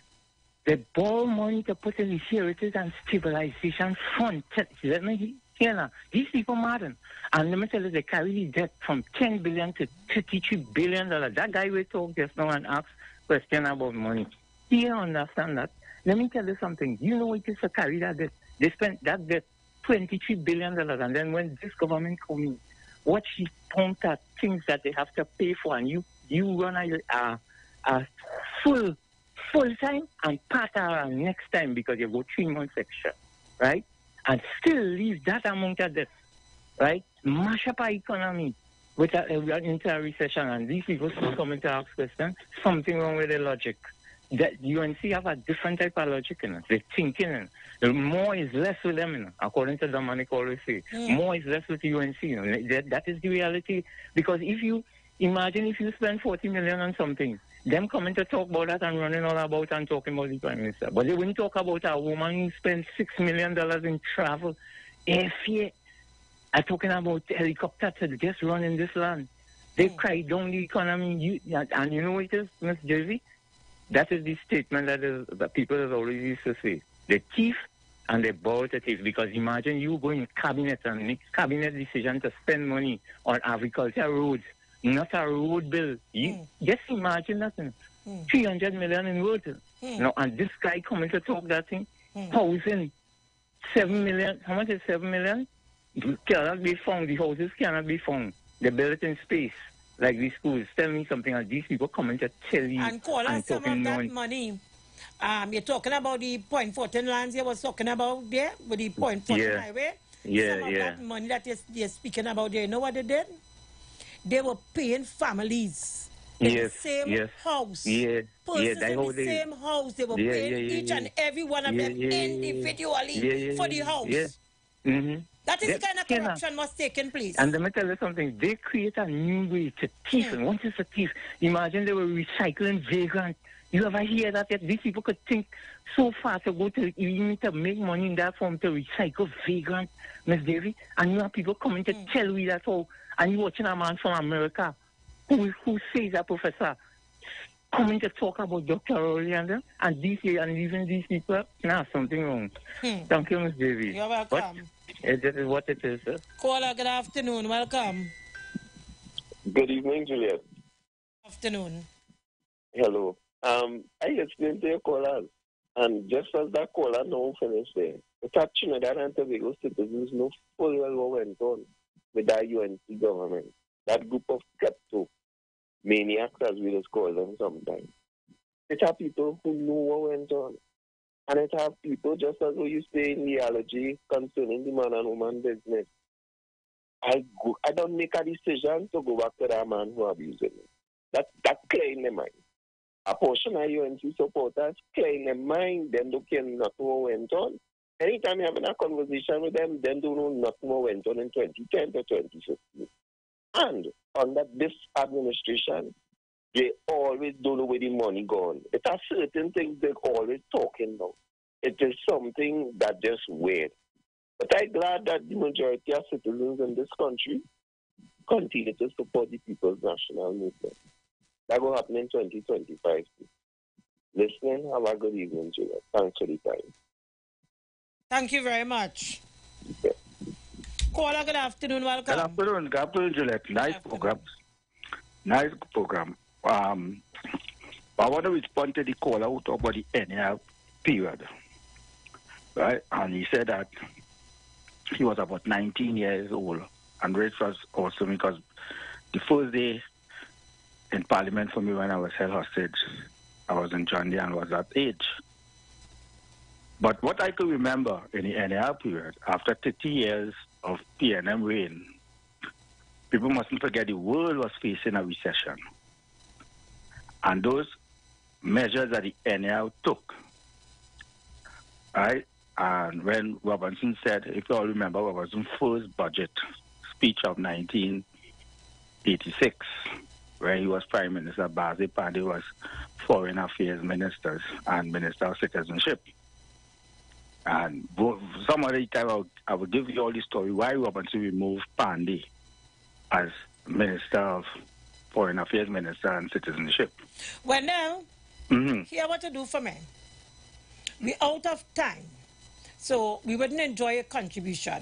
Speaker 11: they borrow money to put in the Heritage and Stabilization Fund. Let me hear now. These people madden. And let me tell you, they carry the debt from ten billion to thirty-three billion dollars. That guy we talked just now and asked question about money. He understand that. Let me tell you something. You know it is to carry that debt. They spent that debt twenty-three billion dollars. And then when this government comes in, what she point at things that they have to pay for, and you you run a, a, a full full time and part hour next time because you go three months extra, right? And still leave that amount of debt, right? Mash up our economy with a, a, into a recession, and these people still come to ask questions. Something wrong with the logic. That U N C have a different type of logic in it. They're thinking in it. More is less with them, you know, according to Dominic always say. Mm. More is less with U N C. You know. that, that is the reality. Because if you imagine if you spend forty million on something, them coming to talk about that and running all about and talking about the Prime Minister. But they wouldn't talk about a woman who spent six million dollars in travel, airfare. I'm talking about helicopter to just run in this land. They mm. cry down the economy. You, and you know what it is, Miss Jersey? That is the statement that, is, that people have always used to say. They thief and they borrow to thief. Because imagine you go in cabinet and make cabinet decision to spend money on agriculture roads, not a road bill. You mm. just imagine that. Mm. three hundred million in roads. Mm. Now, and this guy coming to talk that thing, mm. housing, seven million. How much is seven million? Cannot be found. The houses cannot be found. They build it in space. Like these schools, tell me something, and these people coming to tell you.
Speaker 5: And call us some of that money. Um, you're talking about the Point Fortin lands you was talking about there, with the Point Fortin
Speaker 11: yeah.
Speaker 5: highway.
Speaker 11: Yeah,
Speaker 5: some of
Speaker 11: yeah.
Speaker 5: that money that you're, you're speaking about there, you know what they did? They were paying families in
Speaker 11: yes,
Speaker 5: the same
Speaker 11: yes.
Speaker 5: house.
Speaker 11: Yeah,
Speaker 5: Persons
Speaker 11: yeah,
Speaker 5: in the
Speaker 11: they,
Speaker 5: same house. They were
Speaker 11: yeah,
Speaker 5: paying
Speaker 11: yeah, yeah,
Speaker 5: each
Speaker 11: yeah.
Speaker 5: and every one of
Speaker 11: yeah,
Speaker 5: them
Speaker 11: yeah,
Speaker 5: individually
Speaker 11: yeah, yeah,
Speaker 5: for the house.
Speaker 11: Yeah. Mm-hmm.
Speaker 5: That is
Speaker 11: they,
Speaker 5: the kind of corruption was taking place.
Speaker 11: And let me tell you something. They create a new way to thief. Mm. And once it's a thief, imagine they were recycling vagrant. You ever hear that? Yet? These people could think so far to go to even to make money in that form to recycle vagrant, Miss Davy. And you have people coming to mm. tell you that all. And you're watching a man from America who who says a professor coming to talk about Doctor Rowley and them. And these and even these people, nah, something wrong. Mm. Thank you, Miss Davy.
Speaker 5: You're welcome.
Speaker 11: What? This is what it is, sir.
Speaker 5: Caller, good afternoon. Welcome.
Speaker 13: Good evening, Juliet.
Speaker 5: Afternoon.
Speaker 13: Hello. Um, I explained to your callers, and just as that caller now finished there, the fact Trinidad and Tobago citizens know full well what went on with that U N C government. That group of klepto maniacs, as we just call them sometimes. It are people who know what went on. And it have people, just as you say in the allergy concerning the man and woman business. I go, I don't make a decision to go back to that man who abused me. That, that's clear in their mind. A portion of U N C supporters clear in their mind, them don't care nothing what went on. Anytime you're having a conversation with them, them don't know nothing what went on in twenty ten to twenty fifteen. And under this administration, they always don't know where the money gone. It are certain things they're always talking about. It is something that just weird. But I'm glad that the majority of citizens in this country continue to support the People's National Movement. That will happen in twenty twenty-five. Listening, have a good evening, Julia. Thanks for the time.
Speaker 5: Thank you very much.
Speaker 13: Okay.
Speaker 5: Caller, good afternoon. Welcome.
Speaker 22: Good afternoon. Good afternoon, Juliet. Nice program. Nice program. Um, I want to respond to the caller who talked about the N A R period, right? And he said that he was about nineteen years old, and it was awesome because the first day in Parliament for me when I was held hostage, I was in John Day and was that age. But what I could remember in the N A R period, after thirty years of P N M reign, people mustn't forget the world was facing a recession. And those measures that the N A R took, right? And when Robinson said, if you all remember, Robinson's first budget speech of nineteen eighty-six, where he was Prime Minister. Bazi Pandey was Foreign Affairs Minister and Minister of Citizenship. And some other time I would, I would give you all the story why Robinson removed Pandey as Minister of Foreign Affairs Minister and Citizenship.
Speaker 5: Well, now, mm-hmm. Here what to do for me. We're out of time, so we wouldn't enjoy a contribution.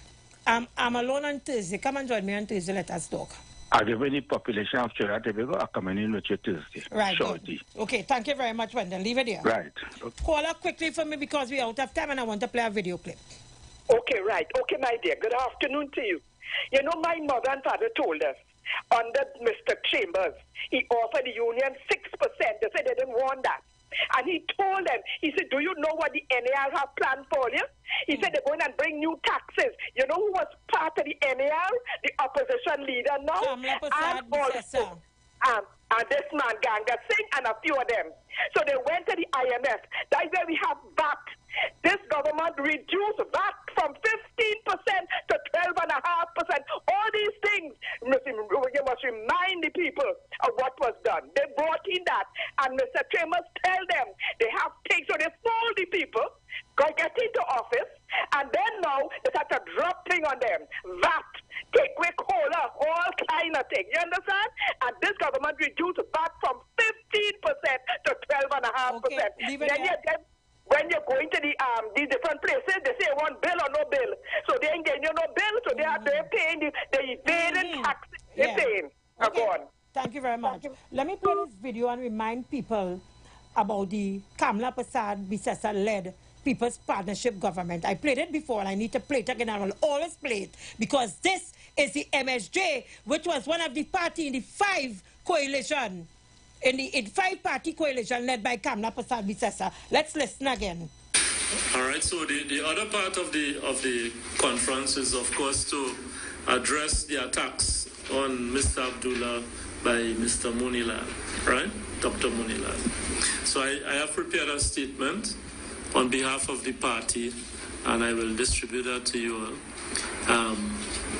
Speaker 5: Um, I'm alone on Thursday. Come and join me on Thursday. Let us talk.
Speaker 22: Are there any population of Trinidad and Tobago are coming in with you Thursday?
Speaker 5: Right.
Speaker 22: Shortly.
Speaker 5: Okay, thank you very much, Wendell. Leave it here.
Speaker 22: Right.
Speaker 5: Okay. Call her quickly for me because we're out of time and I want to play a video clip.
Speaker 15: Okay, right. Okay, my dear. Good afternoon to you. You know, my mother and father told us, under Mister Chambers, he offered the union six percent. They said they didn't want that. And he told them, he said, do you know what the N A R have planned for you? He said they're going and bring new taxes. You know who was part of the N A R? The opposition leader now. Um, and also, um, and this man, Ganga Singh, and a few of them. So they went to the I M F. That's where we have V A T. This government reduced V A T from fifteen percent to twelve point five percent. All these things, you must remind the people of what was done. They brought in that, and Mister Chambers tell them they have things, so they fool the people, go get into office, and then now they start to drop thing on them. V A T, take away cola, all kind of things. You understand? And this government reduced V A T from fifteen percent to twelve point five percent. Okay, then you get when you're going to the um these different places, they say one bill or no bill. So they ain't getting you no bill, so they are they're paying the they evading mm-hmm. taxes. They're yeah. paying.
Speaker 5: Okay.
Speaker 15: Go on.
Speaker 5: Thank you very much. Let me play this video and remind people about the Kamla Prasad Bisesa led People's Partnership Government. I played it before and I need to play it again. I will always play it because this is the M S J, which was one of the party in the five coalition. In the in five-party coalition led by Kamla Prasad Bisesa. Let's listen again.
Speaker 16: All right. So the, the other part of the of the conference is, of course, to address the attacks on Mister Abdullah by Mister Munilal, right, Doctor Munilal. So I, I have prepared a statement on behalf of the party, and I will distribute that to you all. Um,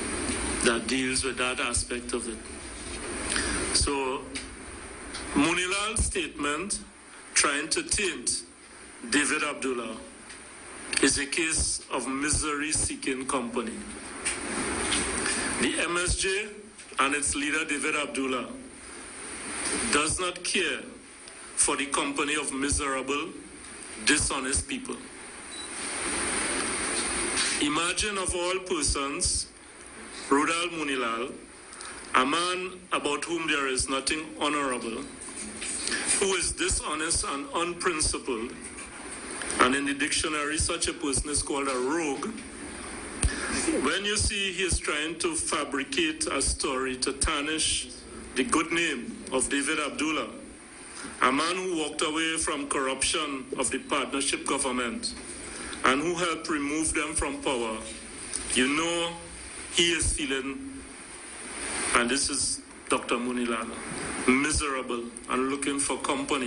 Speaker 16: that deals with that aspect of it. So. Munilal's statement trying to taint David Abdullah is a case of misery-seeking company. The M S J and its leader David Abdullah does not care for the company of miserable, dishonest people. Imagine of all persons, Rudal Munilal, a man about whom there is nothing honorable, who is dishonest and unprincipled, and in the dictionary such a person is called a rogue. When you see he is trying to fabricate a story to tarnish the good name of David Abdullah, a man who walked away from corruption of the partnership government and who helped remove them from power, you know he is feeling, and this is Doctor Munilal, miserable and looking for company.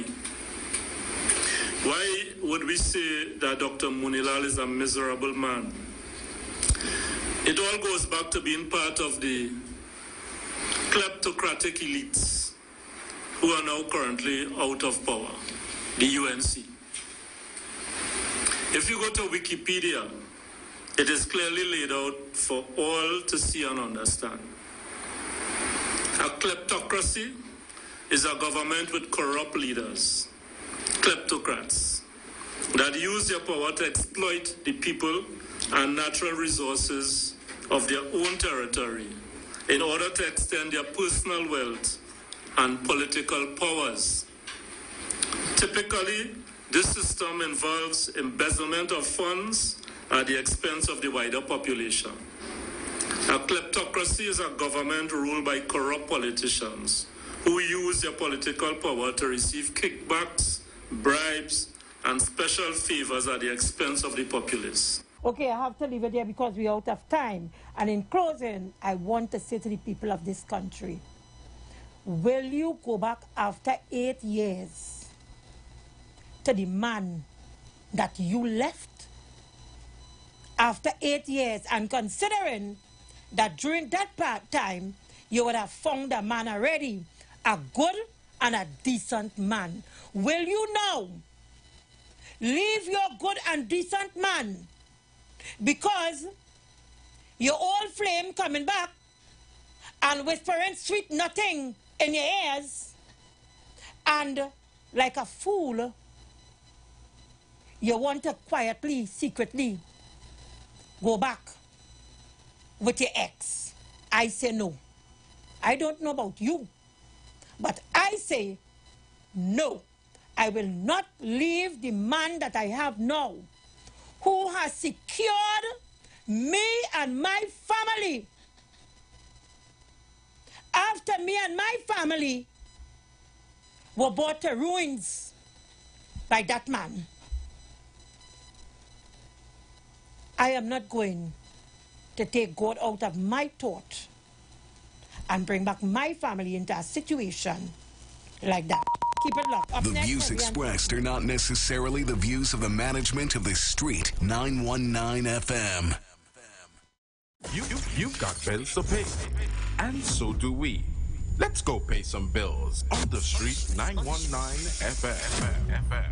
Speaker 16: Why would we say that Doctor Munilal is a miserable man? It all goes back to being part of the kleptocratic elites who are now currently out of power, the U N C. If you go to Wikipedia, it is clearly laid out for all to see and understand. A kleptocracy is a government with corrupt leaders, kleptocrats, that use their power to exploit the people and natural resources of their own territory in order to extend their personal wealth and political powers. Typically, this system involves embezzlement of funds at the expense of the wider population. A kleptocracy is a government ruled by corrupt politicians who use their political power to receive kickbacks, bribes, and special favors at the expense of the populace.
Speaker 5: Okay, I have to leave it there because we're out of time. And in closing, I want to say to the people of this country, will you go back after eight years to the man that you left? After eight years, and considering that during that part time, you would have found a man already, a good and a decent man. Will you now leave your good and decent man because your old flame coming back and whispering sweet nothing in your ears, and like a fool, you want to quietly, secretly go back with your ex? I say no. I don't know about you, but I say no. I will not leave the man that I have now, who has secured me and my family. After me and my family were brought to ruins by that man, I am not going to take God out of my thought and bring back my family into a situation like that. Keep it locked. Up
Speaker 4: The
Speaker 5: next,
Speaker 4: views expressed are not necessarily the views of the management of the Street nine one nine F M.
Speaker 17: You, you, you've got bills to pay, and so do we. Let's go pay some bills on the Street nine one nine F M. F M.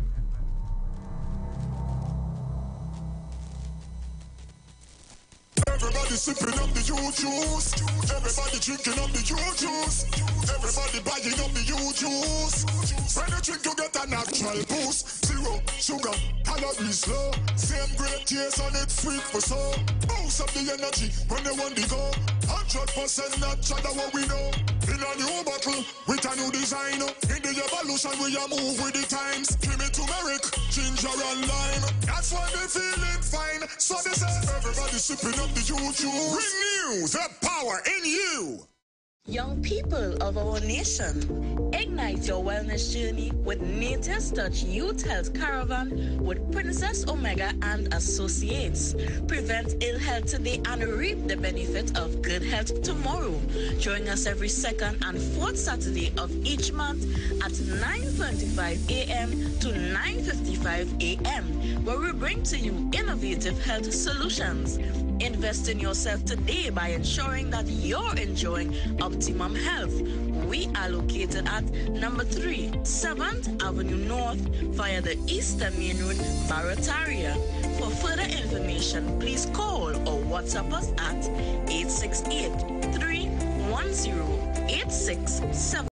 Speaker 2: Everybody sipping up the you juice. Everybody drinking up the you juice. Everybody buying up the you juice. When you drink, you get a natural boost. Zero sugar, calories low. Same great taste and it's sweet for so. Boost up the energy when you want to go. Hundred percent natural, what we know. In a new bottle with a new design. In the evolution, we are move with the times. Give me turmeric, ginger and lime. That's why they feeling fine. So they say everybody sipping up the juju. Renew the power in you.
Speaker 14: Young people of our nation, ignite your wellness journey with Nature's Touch Youth Health Caravan with Princess Omega and Associates. Prevent ill health today and reap the benefit of good health tomorrow. Join us every second and fourth Saturday of each month at nine thirty-five a m to nine fifty-five a m where we bring to you innovative health solutions. Invest in yourself today by ensuring that you're enjoying optimum health. We are located at number three, seventh Avenue North via the Eastern Main Road, Barataria. For further information, please call or WhatsApp us at eight six eight, three one zero, eight six seven.